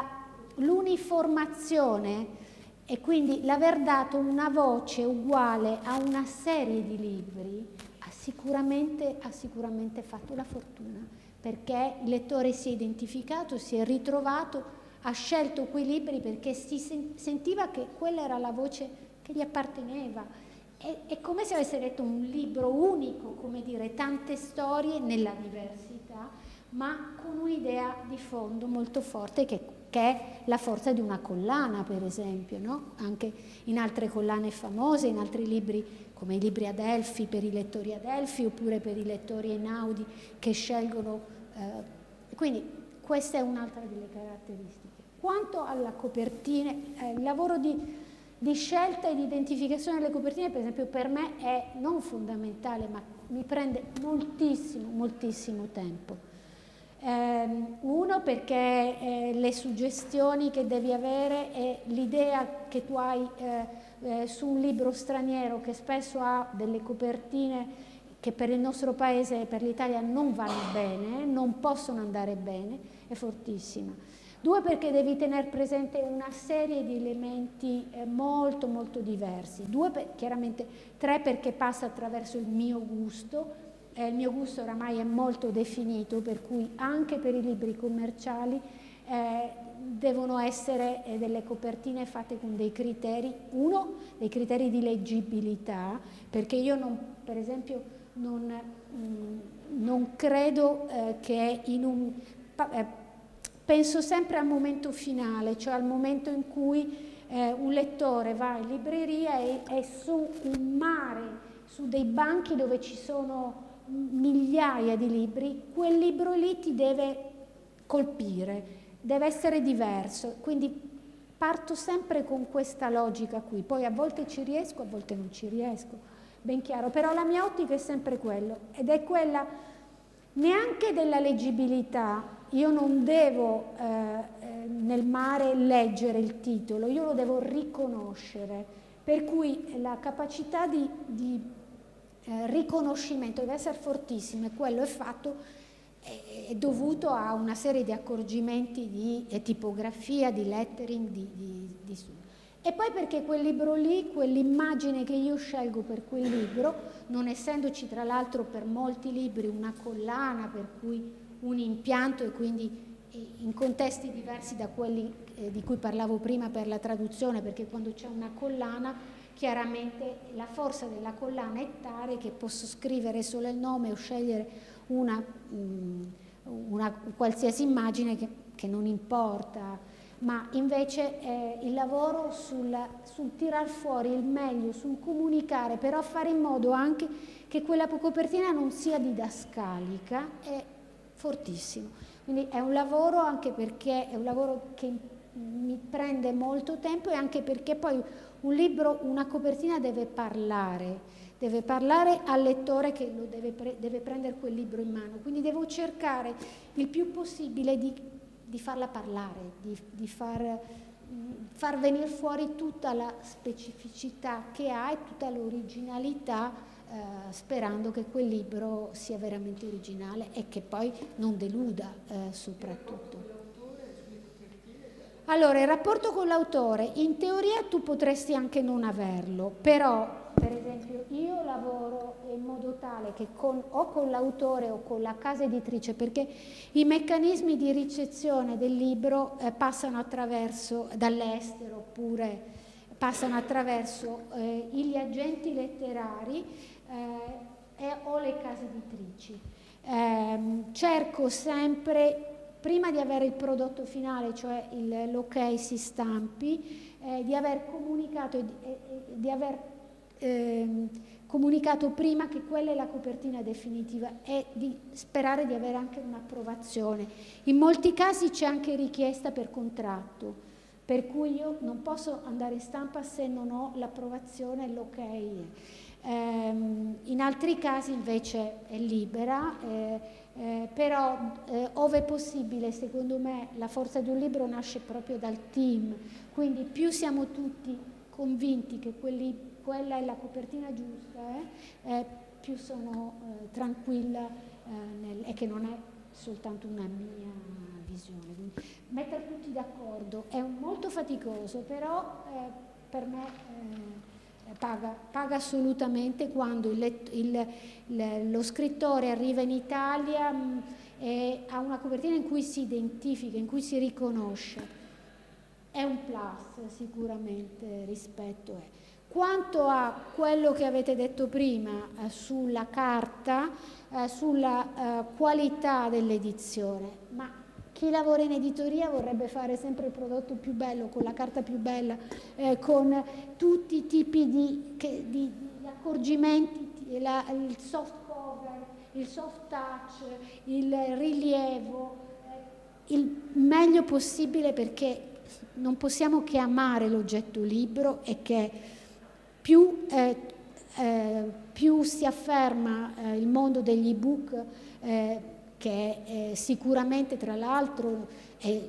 E: l'uniformazione e quindi l'aver dato una voce uguale a una serie di libri ha sicuramente, ha sicuramente fatto la fortuna, perché il lettore si è identificato, si è ritrovato, ha scelto quei libri perché si sentiva che quella era la voce che gli apparteneva. È, è come se avesse letto un libro unico, come dire, tante storie nella diversità, ma con un'idea di fondo molto forte che che è la forza di una collana, per esempio, no? Anche in altre collane famose, in altri libri, come i libri Adelphi, per i lettori Adelphi, oppure per i lettori Einaudi, che scelgono. Eh, quindi questa è un'altra delle caratteristiche. Quanto alla copertina, eh, il lavoro di, di scelta e di identificazione delle copertine, per esempio, per me è non fondamentale, ma mi prende moltissimo, moltissimo tempo. Eh, uno perché eh, le suggestioni che devi avere e l'idea che tu hai eh, eh, su un libro straniero che spesso ha delle copertine che per il nostro paese e per l'Italia non vanno bene, non possono andare bene, è fortissima. Due perché devi tenere presente una serie di elementi eh, molto molto diversi. Due per, chiaramente, tre perché passa attraverso il mio gusto. Eh, il mio gusto oramai è molto definito, per cui anche per i libri commerciali eh, devono essere eh, delle copertine fatte con dei criteri. Uno, dei criteri di leggibilità, perché io non, per esempio non, mh, non credo eh, che in un... Eh, penso sempre al momento finale, cioè al momento in cui eh, un lettore va in libreria e è su un mare, su dei banchi dove ci sono migliaia di libri, quel libro lì ti deve colpire, deve essere diverso, quindi parto sempre con questa logica qui, poi a volte ci riesco, a volte non ci riesco, ben chiaro, però la mia ottica è sempre quello, ed è quella neanche della leggibilità. Io non devo eh, nel mare leggere il titolo, io lo devo riconoscere, per cui la capacità di, di Eh, riconoscimento deve essere fortissimo, e quello è fatto, è, è dovuto a una serie di accorgimenti di eh, tipografia, di lettering, di, di, di e poi perché quel libro lì, quell'immagine che io scelgo per quel libro, non essendoci tra l'altro per molti libri una collana, per cui un impianto e quindi in contesti diversi da quelli eh, di cui parlavo prima per la traduzione, perché quando c'è una collana chiaramente la forza della collana è tale che posso scrivere solo il nome o scegliere una, una qualsiasi immagine che, che non importa, ma invece eh, il lavoro sul, sul tirar fuori il meglio, sul comunicare, però fare in modo anche che quella copertina non sia didascalica, è fortissimo. Quindi è un lavoro anche perché è un lavoro che mi prende molto tempo, e anche perché poi un libro, una copertina deve parlare, deve parlare al lettore che lo deve, pre deve prendere quel libro in mano, quindi devo cercare il più possibile di, di farla parlare, di, di far, far venire fuori tutta la specificità che ha e tutta l'originalità, eh, sperando che quel libro sia veramente originale e che poi non deluda eh, soprattutto. Allora, il rapporto con l'autore, in teoria tu potresti anche non averlo, però per esempio io lavoro in modo tale che con, o con l'autore o con la casa editrice, perché i meccanismi di ricezione del libro eh, passano attraverso, dall'estero oppure passano attraverso eh, gli agenti letterari eh, e, o le case editrici. Eh, cerco sempre, prima di avere il prodotto finale, cioè l'ok si stampi, eh, di aver comunicato, eh, di aver eh, comunicato prima che quella è la copertina definitiva e di sperare di avere anche un'approvazione. In molti casi c'è anche richiesta per contratto, per cui io non posso andare in stampa se non ho l'approvazione e l'ok. Eh, in altri casi invece è libera. Eh, Eh, però eh, ove possibile, secondo me la forza di un libro nasce proprio dal team, quindi più siamo tutti convinti che quelli, quella è la copertina giusta, eh, eh, più sono eh, tranquilla eh, nel, e che non è soltanto una mia visione. Quindi, mettere tutti d'accordo è un, molto faticoso, però eh, per me eh, Paga, paga assolutamente quando il, il, il, lo scrittore arriva in Italia mh, e ha una copertina in cui si identifica, in cui si riconosce. È un plus sicuramente rispetto a... Quanto a quello che avete detto prima eh, sulla carta, eh, sulla eh, qualità dell'edizione, ma chi lavora in editoria vorrebbe fare sempre il prodotto più bello, con la carta più bella, eh, con tutti i tipi di, che, di, di accorgimenti, la, il soft cover, il soft touch, il rilievo, eh, il meglio possibile, perché non possiamo che amare l'oggetto libro e che più, eh, eh, più si afferma eh, il mondo degli ebook, eh, che eh, sicuramente tra l'altro eh,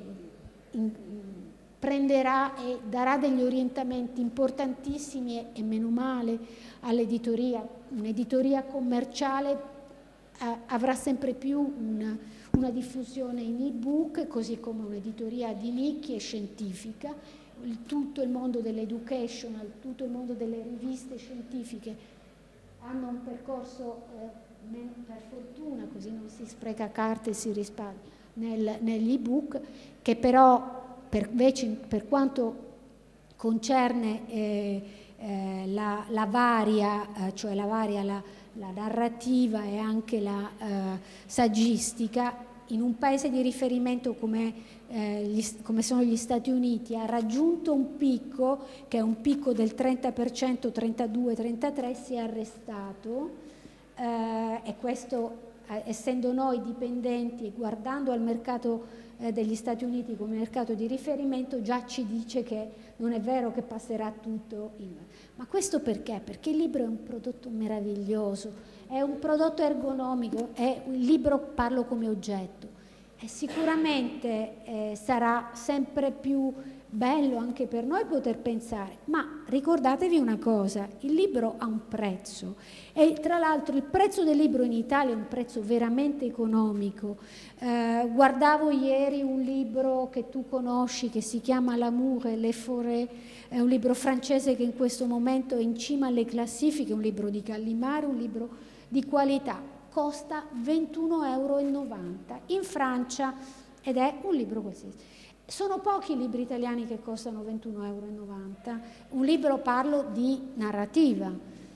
E: prenderà e darà degli orientamenti importantissimi e, e meno male all'editoria. Un'editoria commerciale eh, avrà sempre più una, una diffusione in ebook, così come un'editoria di nicchia scientifica. Il, tutto il mondo dell'educational, tutto il mondo delle riviste scientifiche hanno un percorso eh, per fortuna, così non si spreca carte e si risparmia nel, negli ebook, che però per, invece, per quanto concerne eh, eh, la, la varia, eh, cioè la varia, la, la narrativa e anche la eh, saggistica, in un paese di riferimento come, eh, gli, come sono gli Stati Uniti, ha raggiunto un picco, che è un picco del trenta per cento, trentadue trentatré, si è arrestato. Eh, e questo, eh, essendo noi dipendenti e guardando al mercato eh, degli Stati Uniti come mercato di riferimento, già ci dice che non è vero che passerà tutto in... Ma questo perché? Perché il libro è un prodotto meraviglioso, è un prodotto ergonomico, è un libro, parlo come oggetto, e sicuramente eh, sarà sempre più bello anche per noi poter pensare, ma ricordatevi una cosa, il libro ha un prezzo e tra l'altro il prezzo del libro in Italia è un prezzo veramente economico. Eh, guardavo ieri un libro che tu conosci che si chiama L'amour et les forêts, è un libro francese che in questo momento è in cima alle classifiche, un libro di Gallimard, un libro di qualità, costa ventuno e novanta euro in Francia ed è un libro qualsiasi. Sono pochi i libri italiani che costano ventuno e novanta euro. Un libro, parlo di narrativa.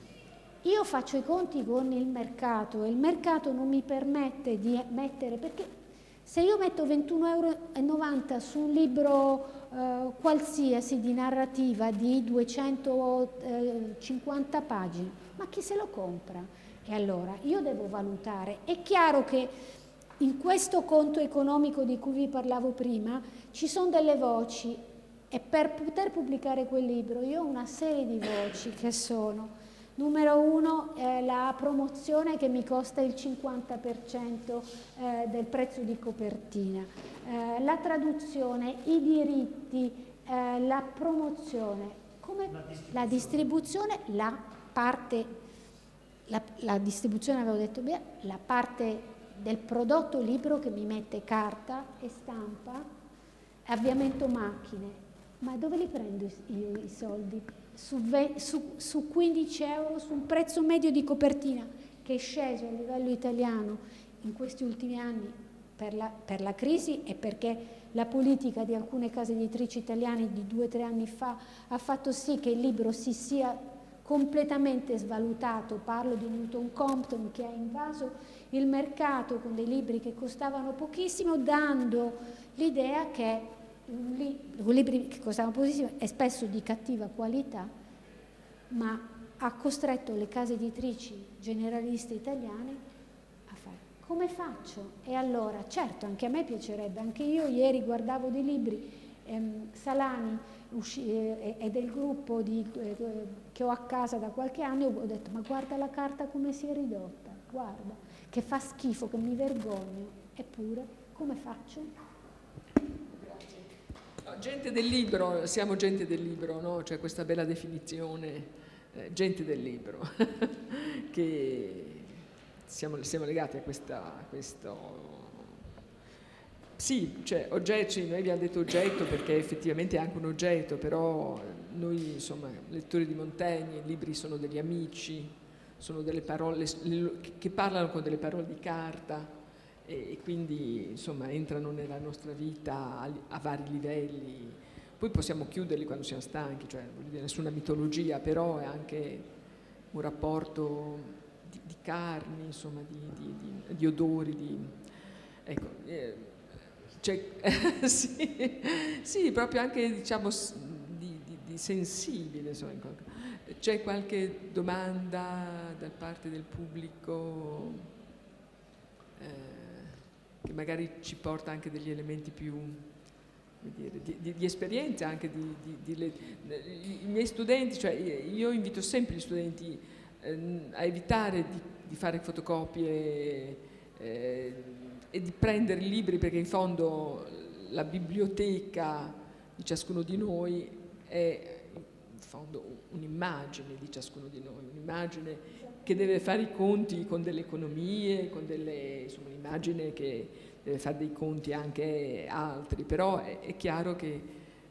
E: Io faccio i conti con il mercato e il mercato non mi permette di mettere, perché se io metto ventuno e novanta euro su un libro eh, qualsiasi di narrativa di duecentocinquanta pagine, ma chi se lo compra? E allora io devo valutare. È chiaro che in questo conto economico di cui vi parlavo prima ci sono delle voci e per poter pubblicare quel libro io ho una serie di voci che sono: numero uno, eh, la promozione che mi costa il cinquanta per cento eh, del prezzo di copertina, eh, la traduzione, i diritti, eh, la promozione, come la distribuzione, la, distribuzione, la parte, la, la distribuzione avevo detto bene, la parte del prodotto libro che mi mette carta e stampa, avviamento macchine. Ma dove li prendo io i soldi? Su, su, su quindici euro, su un prezzo medio di copertina che è sceso a livello italiano in questi ultimi anni per la, per la crisi e perché la politica di alcune case editrici italiane di due o tre anni fa ha fatto sì che il libro si sia completamente svalutato. Parlo di Newton Compton che ha invaso il mercato con dei libri che costavano pochissimo, dando l'idea che un, li, un libri che costavano pochissimo è spesso di cattiva qualità, ma ha costretto le case editrici generaliste italiane a fare. Come faccio? E allora, certo, anche a me piacerebbe, anche io ieri guardavo dei libri, ehm, Salani usci, eh, è del gruppo di, eh, che ho a casa da qualche anno, e ho detto, ma guarda la carta come si è ridotta, guarda, che fa schifo, che mi vergogno, eppure come faccio?
C: Grazie. No, gente del libro, siamo gente del libro, no? C'è questa bella definizione, eh, gente del libro, che siamo, siamo legati a, questa, a questo... Sì, cioè oggetti, noi abbiamo detto oggetto perché effettivamente è anche un oggetto, però noi insomma lettori di Montaigne, i libri sono degli amici, sono delle parole che parlano con delle parole di carta e quindi insomma entrano nella nostra vita a, a vari livelli. Poi possiamo chiuderli quando siamo stanchi, cioè non vuol dire nessuna mitologia, però è anche un rapporto di, di carni, insomma, di, di, di, di odori, di, ecco, eh, cioè, sì, sì, proprio anche diciamo di, di, di sensibile, insomma, in qualche... C'è qualche domanda da parte del pubblico eh, che magari ci porta anche degli elementi più, come dire, di, di, di esperienza anche di, di, di le, i miei studenti, cioè io invito sempre gli studenti eh, a evitare di, di fare fotocopie eh, e di prendere i libri, perché in fondo la biblioteca di ciascuno di noi è in fondo un'immagine di ciascuno di noi, un'immagine che deve fare i conti con delle economie, con delle, insomma, un'immagine che deve fare dei conti anche altri, però è, è chiaro che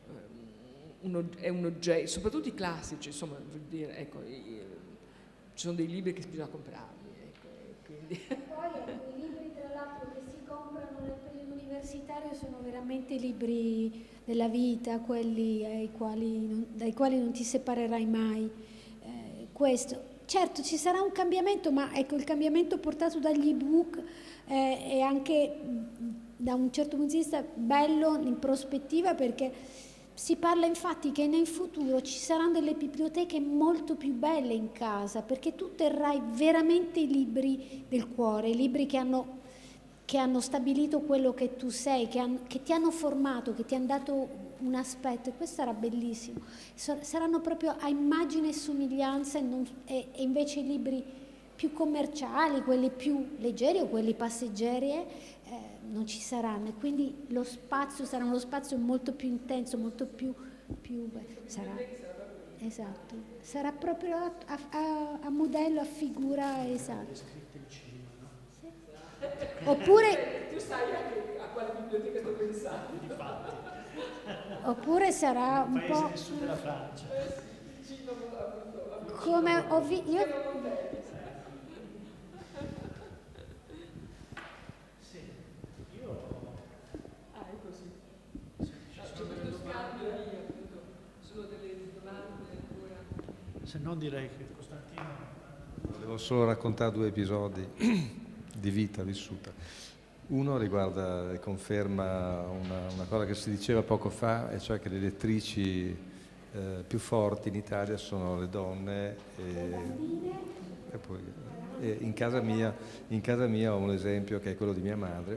C: um, è un oggetto, soprattutto i classici, insomma, vuol dire, ecco, i, ci sono dei libri che bisogna comprarli, ecco, quindi...
E: Poi ecco, i libri tra l'altro che si comprano nel periodo universitario sono veramente libri della vita, quelli ai quali non, dai quali non ti separerai mai. Eh, questo. Certo, ci sarà un cambiamento, ma ecco, il cambiamento portato dagli ebook eh, è anche da un certo punto di vista bello in prospettiva, perché si parla infatti che nel futuro ci saranno delle biblioteche molto più belle in casa, perché tu terrai veramente i libri del cuore, i libri che hanno, che hanno stabilito quello che tu sei, che, hanno, che ti hanno formato, che ti hanno dato un aspetto, e questo sarà bellissimo. Saranno proprio a immagine e somiglianza e, non, e, e invece i libri più commerciali, quelli più leggeri o quelli passeggeri eh, non ci saranno, e quindi lo spazio sarà uno spazio molto più intenso, molto più, più sarà, esatto, sarà proprio a, a, a modello, a figura, esatto. Sì. Oppure
C: tu sai anche a quale biblioteca sto pensando.
E: Oppure sarà un, un po'
D: del sud della Francia.
E: Come ho visto io.
D: Sì, io.
C: Ah, è così.
D: Sì, diciamo se no direi che Costantino...
B: Volevo solo raccontare due episodi di vita vissuta. Uno riguarda e conferma una, una cosa che si diceva poco fa, e cioè che le elettrici eh, più forti in Italia sono le donne. E, e poi, e in, casa mia, in casa mia ho un esempio che è quello di mia madre,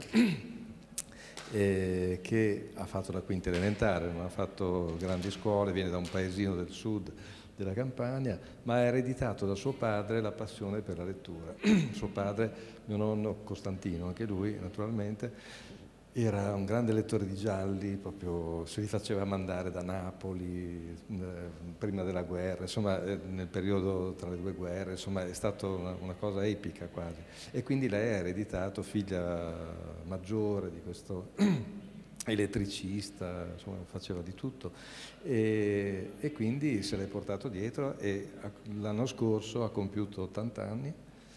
B: eh, che ha fatto la quinta elementare, non ha fatto grandi scuole, viene da un paesino del sud della Campania, ma ha ereditato da suo padre la passione per la lettura. Suo padre, mio nonno Costantino, anche lui naturalmente, era un grande lettore di gialli, proprio se li faceva mandare da Napoli eh, prima della guerra, insomma eh, nel periodo tra le due guerre, insomma è stata una, una cosa epica quasi. E quindi lei ha ereditato, figlia maggiore di questo elettricista, insomma faceva di tutto, e, e quindi se l'è portato dietro, e l'anno scorso ha compiuto ottanta anni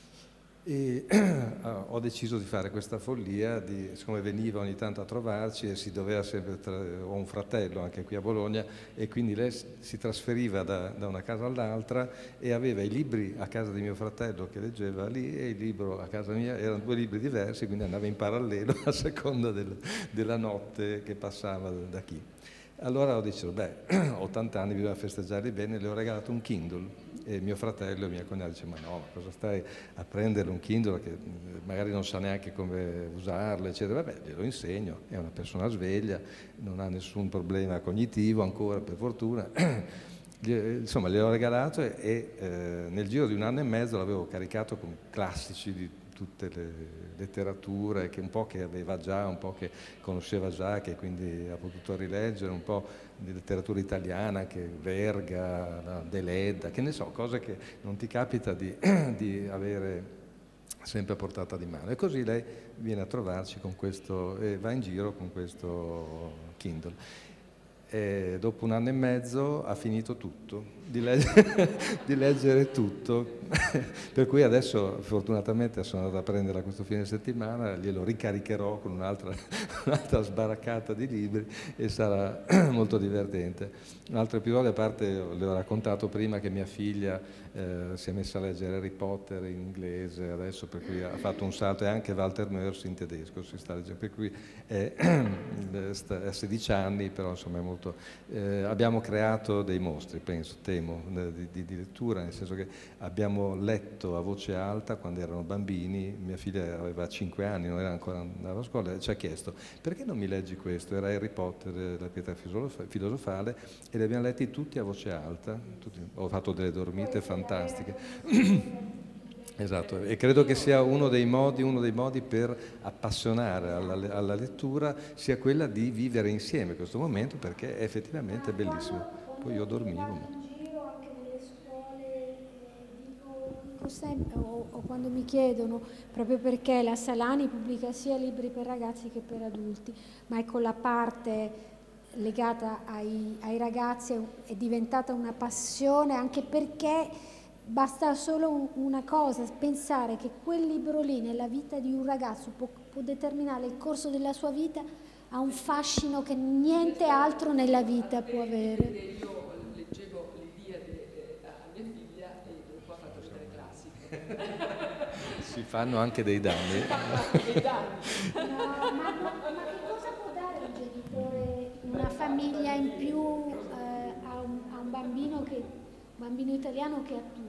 B: e ho deciso di fare questa follia, di, siccome veniva ogni tanto a trovarci e si doveva sempre, tra, ho un fratello anche qui a Bologna, e quindi lei si trasferiva da, da una casa all'altra e aveva i libri a casa di mio fratello che leggeva lì e il libro a casa mia, erano due libri diversi, quindi andava in parallelo a seconda del, della notte che passava da chi. Allora ho deciso, beh, ottanta anni, bisogna festeggiarli bene, le ho regalato un Kindle. E mio fratello e mia cognata dice, ma no, ma cosa stai a prendere un Kindle che magari non sa neanche come usarlo, eccetera. Vabbè, glielo insegno, è una persona sveglia, non ha nessun problema cognitivo ancora, per fortuna. Insomma, gliel'ho regalato e, e eh, nel giro di un anno e mezzo l'avevo caricato con classici di tutte le letterature, che un po' che aveva già, un po' che conosceva già, che quindi ha potuto rileggere, un po' di letteratura italiana, che Verga, Deledda, che ne so, cose che non ti capita di, di avere sempre a portata di mano. E così lei viene a trovarci con questo, e va in giro con questo Kindle. E dopo un anno e mezzo ha finito tutto, di leggere, di leggere tutto, per cui adesso fortunatamente sono andato a prenderla questo fine settimana, glielo ricaricherò con un'altra, un'altra sbaraccata di libri e sarà molto divertente. Un altro episodio, a parte, le ho raccontato prima che mia figlia eh, si è messa a leggere Harry Potter in inglese adesso, per cui ha fatto un salto, e anche Walter Mörs in tedesco si sta leggendo, per cui è, a sedici anni, però insomma è molto... Eh, abbiamo creato dei mostri, penso, temo, di, di, di lettura, nel senso che abbiamo letto a voce alta quando erano bambini. Mia figlia aveva cinque anni, non era ancora andava a scuola, ci ha chiesto, perché non mi leggi questo? Era Harry Potter, la pietra filosofale, e li abbiamo letti tutti a voce alta, tutti. Ho fatto delle dormite fantastiche. Esatto, e credo che sia uno dei modi, uno dei modi per appassionare alla, alla lettura, sia quella di vivere insieme questo momento, perché è effettivamente bellissimo. Poi io dormivo. Ma...
E: Sempre, o, o quando mi chiedono, proprio perché la Salani pubblica sia libri per ragazzi che per adulti, ma ecco, la parte legata ai, ai ragazzi è, è diventata una passione, anche perché basta solo una cosa, pensare che quel libro lì nella vita di un ragazzo può, può determinare il corso della sua vita, ha un fascino che niente altro nella vita può avere.
C: Io leggevo l'Iliade a mia figlia e dopo ha fatto lettere classiche.
B: Si fanno anche dei danni.
C: dei danni.
E: No, ma, ma che cosa può dare un genitore, una famiglia in più eh, a, un, a un bambino che... bambino italiano che ha tutto.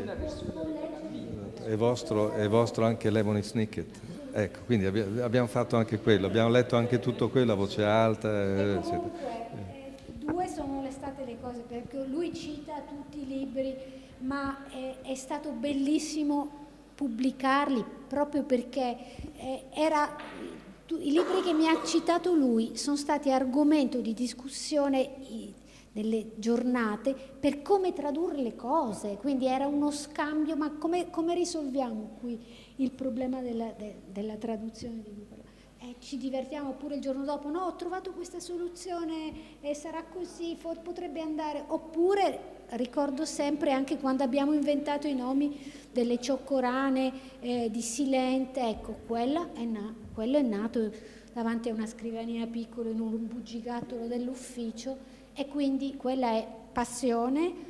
B: È vostro, è vostro anche Lemony Snicket. Ecco, quindi abbiamo fatto anche quello, abbiamo letto anche tutto quello a voce alta.
E: E comunque, eh, due sono le state le cose, perché lui cita tutti i libri, ma è, è stato bellissimo pubblicarli, proprio perché eh, era... i libri che mi ha citato lui sono stati argomento di discussione nelle giornate per come tradurre le cose, quindi era uno scambio, ma come, come risolviamo qui il problema della, de, della traduzione di libro? Eh, ci divertiamo pure il giorno dopo, no, ho trovato questa soluzione e sarà così, potrebbe andare, oppure ricordo sempre anche quando abbiamo inventato i nomi delle cioccorane, eh, di Silente, ecco, quella è na- quello è nato davanti a una scrivania piccola in un bugigattolo dell'ufficio. E quindi quella è passione,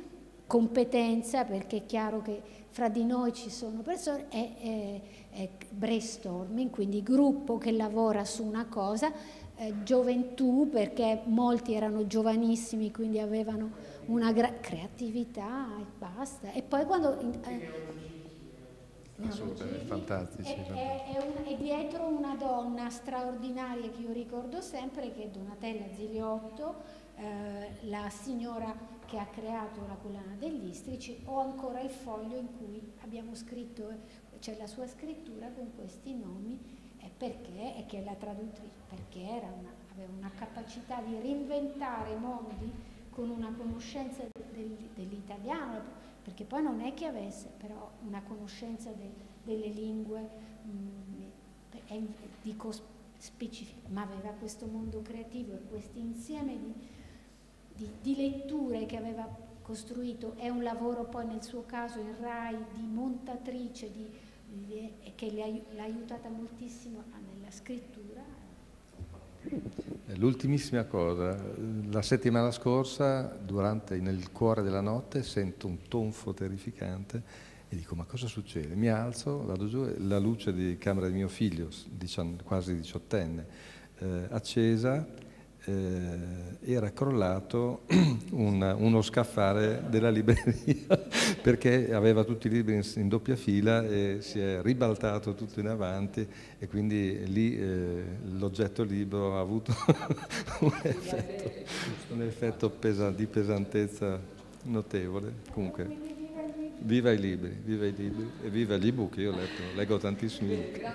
E: competenza, perché è chiaro che fra di noi ci sono persone, è, è, è brainstorming, quindi gruppo che lavora su una cosa, eh, gioventù, perché molti erano giovanissimi, quindi avevano una creatività e basta. E poi quando... Eh,
B: assolutamente, fantastici.
E: È, è, è, un, è dietro una donna straordinaria che io ricordo sempre, che è Donatella Ziliotto, eh, la signora che ha creato la collana degli istrici. Ho ancora il foglio in cui abbiamo scritto, c'è la sua scrittura con questi nomi, eh, perché, e che è la traduttrice, perché era una, aveva una capacità di reinventare mondi con una conoscenza del, dell'italiano, perché poi non è che avesse però una conoscenza de, delle lingue, mh, è, dico specifica, ma aveva questo mondo creativo e questo insieme di, di, di letture che aveva costruito. È un lavoro poi nel suo caso in Rai di montatrice, di, di, che l'ha aiutata moltissimo nella scrittura.
B: L'ultimissima cosa, la settimana scorsa, durante nel cuore della notte, sento un tonfo terrificante e dico: ma cosa succede? Mi alzo, vado giù, e la luce di camera di mio figlio, quasi diciottenne, eh, accesa, eh, era crollato un, uno scaffale della libreria perché aveva tutti i libri in, in doppia fila e si è ribaltato tutto in avanti, e quindi lì eh, l'oggetto libro ha avuto un effetto, un effetto pesa, di pesantezza notevole. Comunque, viva i libri, viva i libri e viva gli ebook. Io letto, leggo tantissimi ebook.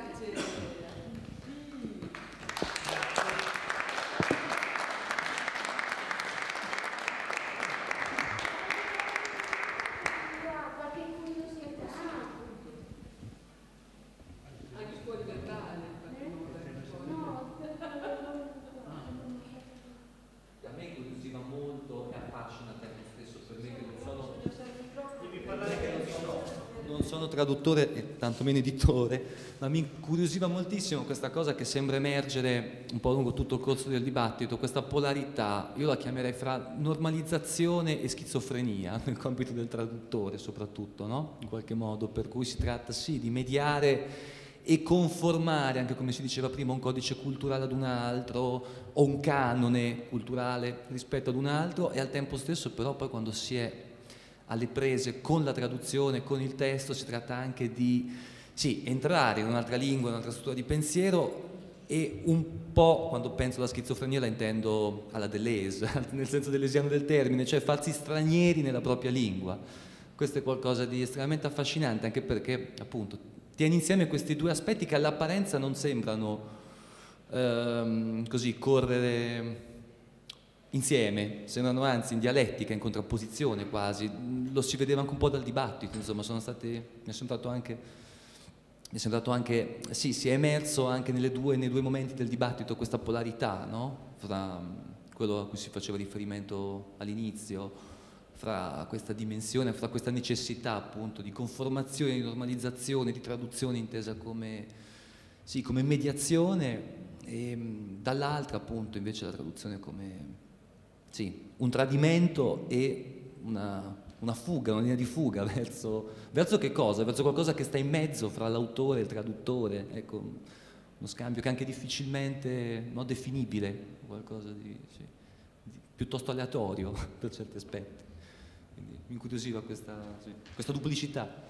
G: Traduttore e tantomeno editore, ma mi incuriosiva moltissimo questa cosa che sembra emergere un po' lungo tutto il corso del dibattito, questa polarità, io la chiamerei fra normalizzazione e schizofrenia nel compito del traduttore soprattutto, no? In qualche modo, per cui si tratta sì di mediare e conformare, anche come si diceva prima, un codice culturale ad un altro o un canone culturale rispetto ad un altro, e al tempo stesso però poi quando si è alle prese con la traduzione, con il testo, si tratta anche di sì, entrare in un'altra lingua, in un'altra struttura di pensiero, e un po', quando penso alla schizofrenia, la intendo alla Deleuze, nel senso deleuziano del termine, cioè farsi stranieri nella propria lingua. Questo è qualcosa di estremamente affascinante, anche perché appunto tiene insieme questi due aspetti che all'apparenza non sembrano ehm, così correre insieme, sembrano anzi in dialettica, in contrapposizione quasi. Lo si vedeva anche un po' dal dibattito, insomma, sono stati, mi è sembrato anche, mi è sembrato anche, sì, si è emerso anche nelle due, nei due momenti del dibattito questa polarità, no? Fra quello a cui si faceva riferimento all'inizio, fra questa dimensione, fra questa necessità appunto di conformazione, di normalizzazione, di traduzione intesa come, sì, come mediazione, e dall'altra appunto invece la traduzione come sì, un tradimento e una, una fuga, una linea di fuga verso, verso che cosa? Verso qualcosa che sta in mezzo fra l'autore e il traduttore, ecco, uno scambio che è anche difficilmente no, definibile, qualcosa di, sì, di piuttosto aleatorio per certi aspetti. Quindi mi incuriosiva questa, sì, questa duplicità.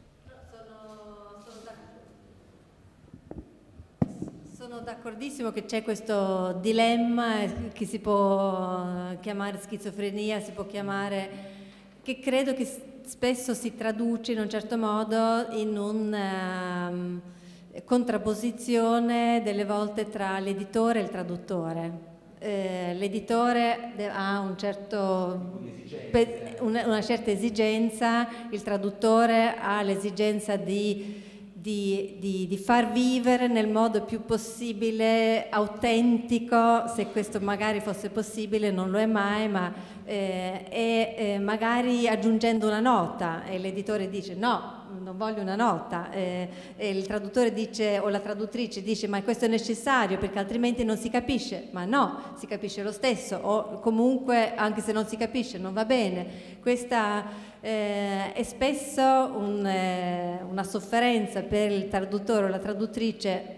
F: Sono d'accordissimo che c'è questo dilemma che si può chiamare schizofrenia, si può chiamare, che credo che spesso si traduce in un certo modo in una um, contrapposizione delle volte tra l'editore e il traduttore. Eh, l'editore ha un certo, una, una certa esigenza, il traduttore ha l'esigenza di Di, di, di far vivere nel modo più possibile autentico, se questo magari fosse possibile, non lo è mai, ma eh, e eh, magari aggiungendo una nota, e l'editore dice no, non voglio una nota, eh, e il traduttore dice, o la traduttrice dice ma questo è necessario perché altrimenti non si capisce, ma no, si capisce lo stesso, o comunque anche se non si capisce non va bene. Questa eh, è spesso un, eh, una sofferenza per il traduttore o la traduttrice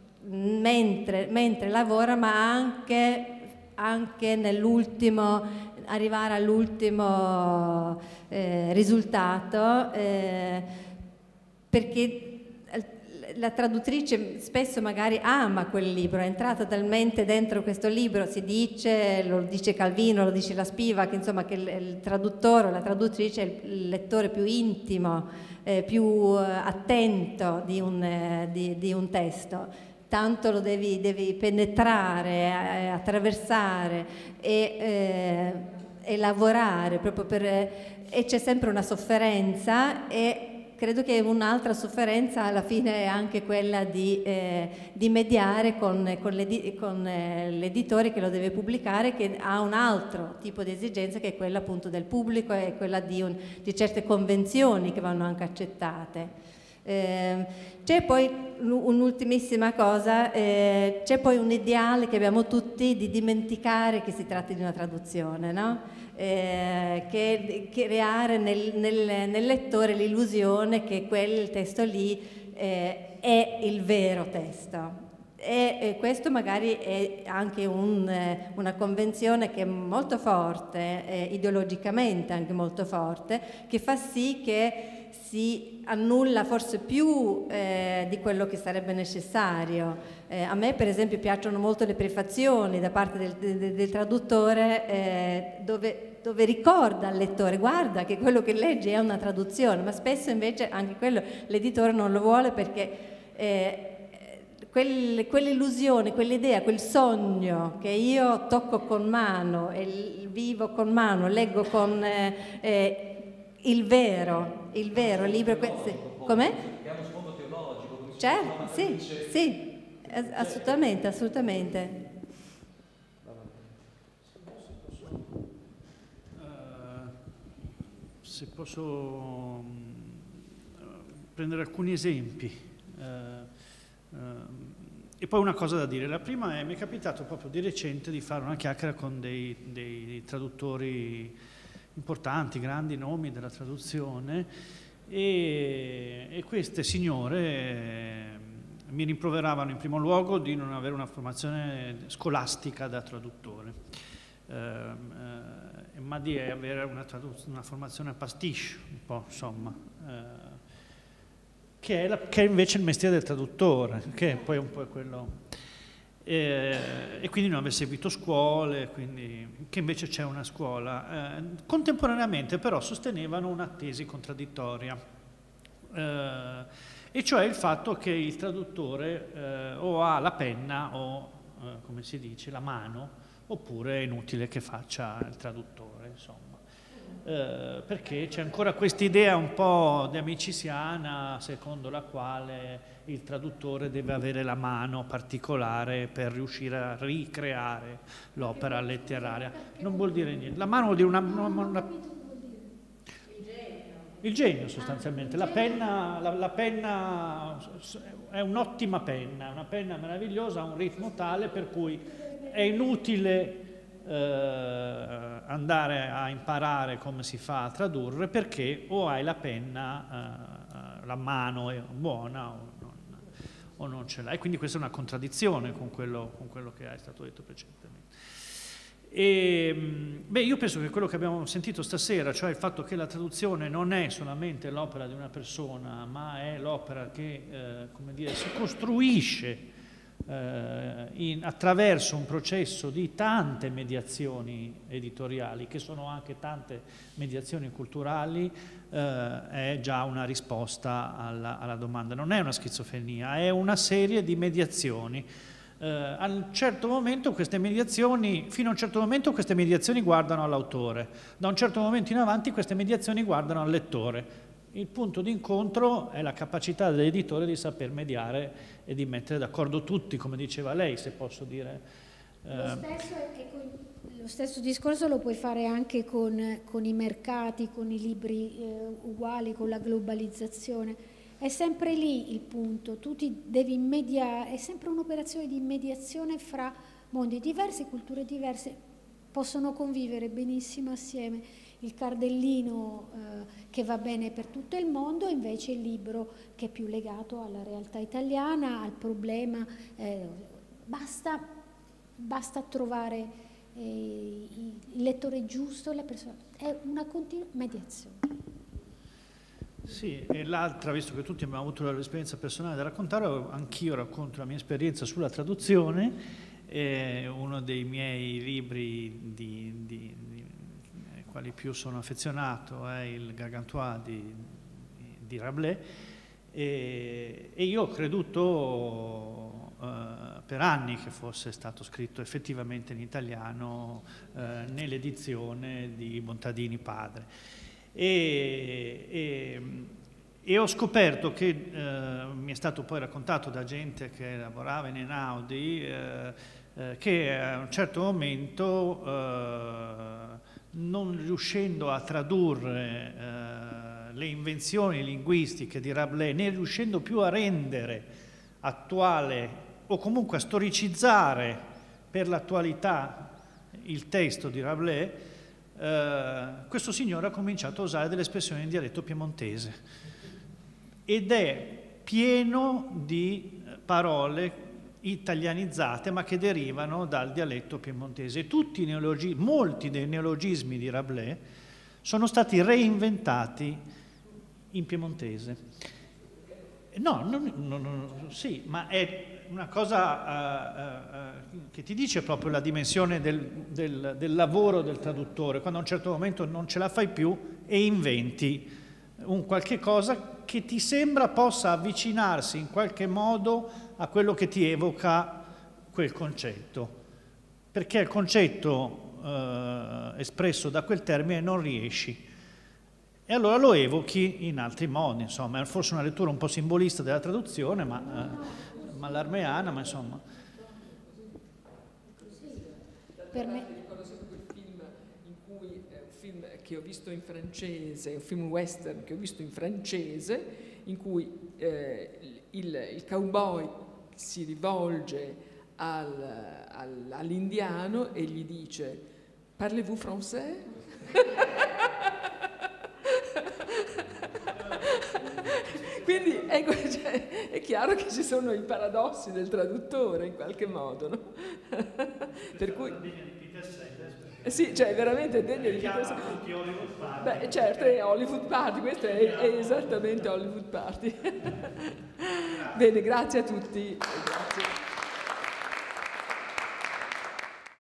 F: mentre, mentre lavora, ma anche, anche nell'ultimo, arrivare all'ultimo eh, risultato, eh, perché la traduttrice spesso magari ama quel libro, è entrata talmente dentro questo libro, si dice, lo dice Calvino, lo dice la Spiva, che insomma che il, il traduttore o la traduttrice è il lettore più intimo, eh, più attento di un, eh, di, di un testo. Tanto lo devi, devi penetrare, eh, attraversare e, eh, e lavorare proprio per, e c'è sempre una sofferenza, e credo che un'altra sofferenza alla fine è anche quella di, eh, di mediare con, con, l'edi, con eh, l'editore che lo deve pubblicare, che ha un altro tipo di esigenza, che è quella appunto del pubblico e quella di, un, di certe convenzioni che vanno anche accettate. Eh, c'è poi un'ultimissima cosa, eh, c'è poi un ideale che abbiamo tutti di dimenticare che si tratti di una traduzione, no? Eh, che creare nel, nel, nel lettore l'illusione che quel testo lì eh, è il vero testo. E, e questo magari è anche un, eh, una convenzione che è molto forte, eh, ideologicamente anche molto forte, che fa sì che si annulla forse più eh, di quello che sarebbe necessario. Eh, a me per esempio piacciono molto le prefazioni da parte del, del, del traduttore, eh, dove, dove ricorda al lettore, guarda che quello che legge è una traduzione, ma spesso invece anche quello l'editore non lo vuole, perché eh, quel, quell'illusione, quell'idea, quel sogno che io tocco con mano, e vivo con mano, leggo con eh, eh, il vero, il vero libro. Com'è?
G: Che ha uno sfondo teologico.
F: Certo, sì, sì, assolutamente, assolutamente.
D: Uh, se posso uh, prendere alcuni esempi. Uh, uh, e poi una cosa da dire. La prima è, mi è capitato proprio di recente di fare una chiacchiera con dei, dei traduttori importanti, grandi nomi della traduzione, e, e queste signore eh, mi rimproveravano in primo luogo di non avere una formazione scolastica da traduttore, eh, eh, ma di avere una, una formazione a pastiche, un po', insomma, eh, che, è la, che è invece il mestiere del traduttore, che è poi un po' quello... Eh, e quindi non aver seguito scuole, quindi, che invece c'è una scuola. Eh, contemporaneamente però sostenevano una tesi contraddittoria, eh, e cioè il fatto che il traduttore eh, o ha la penna o, eh, come si dice, la mano, oppure è inutile che faccia il traduttore, insomma. Eh, perché c'è ancora questa idea un po' di amicisiana secondo la quale il traduttore deve avere la mano particolare per riuscire a ricreare l'opera letteraria. Non vuol dire niente. La mano vuol dire una... una, una il genio sostanzialmente. La penna, la, la penna è un'ottima penna, una penna meravigliosa, ha un ritmo tale per cui è inutile eh, andare a imparare come si fa a tradurre, perché o hai la penna, eh, la mano è buona o non, o non ce l'hai. E quindi questa è una contraddizione con quello, con quello che è stato detto precedentemente. E, beh, io penso che quello che abbiamo sentito stasera, cioè il fatto che la traduzione non è solamente l'opera di una persona, ma è l'opera che eh, come dire, si costruisce eh, in, attraverso un processo di tante mediazioni editoriali, che sono anche tante mediazioni culturali, eh, è già una risposta alla, alla domanda. Non è una schizofrenia, è una serie di mediazioni. Uh, a un certo momento queste mediazioni, fino a un certo momento queste mediazioni guardano all'autore, da un certo momento in avanti queste mediazioni guardano al lettore. Il punto d'incontro è la capacità dell'editore di saper mediare e di mettere d'accordo tutti, come diceva lei, se posso dire,
E: Lo stesso, è con, lo stesso discorso lo puoi fare anche con, con i mercati, con i libri eh, uguali, con la globalizzazione. È sempre lì il punto, tu ti devi mediare, è sempre un'operazione di mediazione fra mondi diversi, culture diverse, possono convivere benissimo assieme. Il cardellino eh, che va bene per tutto il mondo, invece il libro che è più legato alla realtà italiana, al problema. Eh, basta, basta trovare eh, il lettore giusto, la persona. È una continua mediazione.
D: Sì, e l'altra, visto che tutti abbiamo avuto l'esperienza personale da raccontare, anch'io racconto la mia esperienza sulla traduzione. Eh, uno dei miei libri di, di, di ai quali più sono affezionato è il Gargantua di, di Rabelais, e, e io ho creduto eh, per anni che fosse stato scritto effettivamente in italiano eh, nell'edizione di Montadini padre. E, e, e ho scoperto che eh, mi è stato poi raccontato da gente che lavorava in Einaudi eh, eh, che a un certo momento, eh, non riuscendo a tradurre eh, le invenzioni linguistiche di Rabelais, né riuscendo più a rendere attuale o comunque a storicizzare per l'attualità il testo di Rabelais, Uh, questo signore ha cominciato a usare delle espressioni in dialetto piemontese ed è pieno di parole italianizzate ma che derivano dal dialetto piemontese. Tutti i neologismi, molti dei neologismi di Rabelais sono stati reinventati in piemontese. No, non, non, non, sì, ma è una cosa uh, uh, che ti dice proprio la dimensione del, del, del lavoro del traduttore, quando a un certo momento non ce la fai più e inventi un qualche cosa che ti sembra possa avvicinarsi in qualche modo a quello che ti evoca quel concetto, perché il concetto uh, espresso da quel termine non riesci. E allora lo evochi in altri modi, insomma, è forse una lettura un po' simbolista della traduzione, ma, eh, ma l'armeana, ma insomma.
E: Per me...
C: Ricordo sempre quel film in cui, è un film che ho visto in francese, un film western che ho visto in francese, in cui eh, il, il cowboy si rivolge al, al, all'indiano e gli dice «Parlez-vous français?» Quindi ecco, cioè, è chiaro che ci sono i paradossi del traduttore in qualche modo, no? Per cui eh sì, cioè veramente è degno di Peter Sellers. Beh, certo, è Hollywood Party, questo è, è esattamente Hollywood Party. Bene, grazie a tutti. Grazie.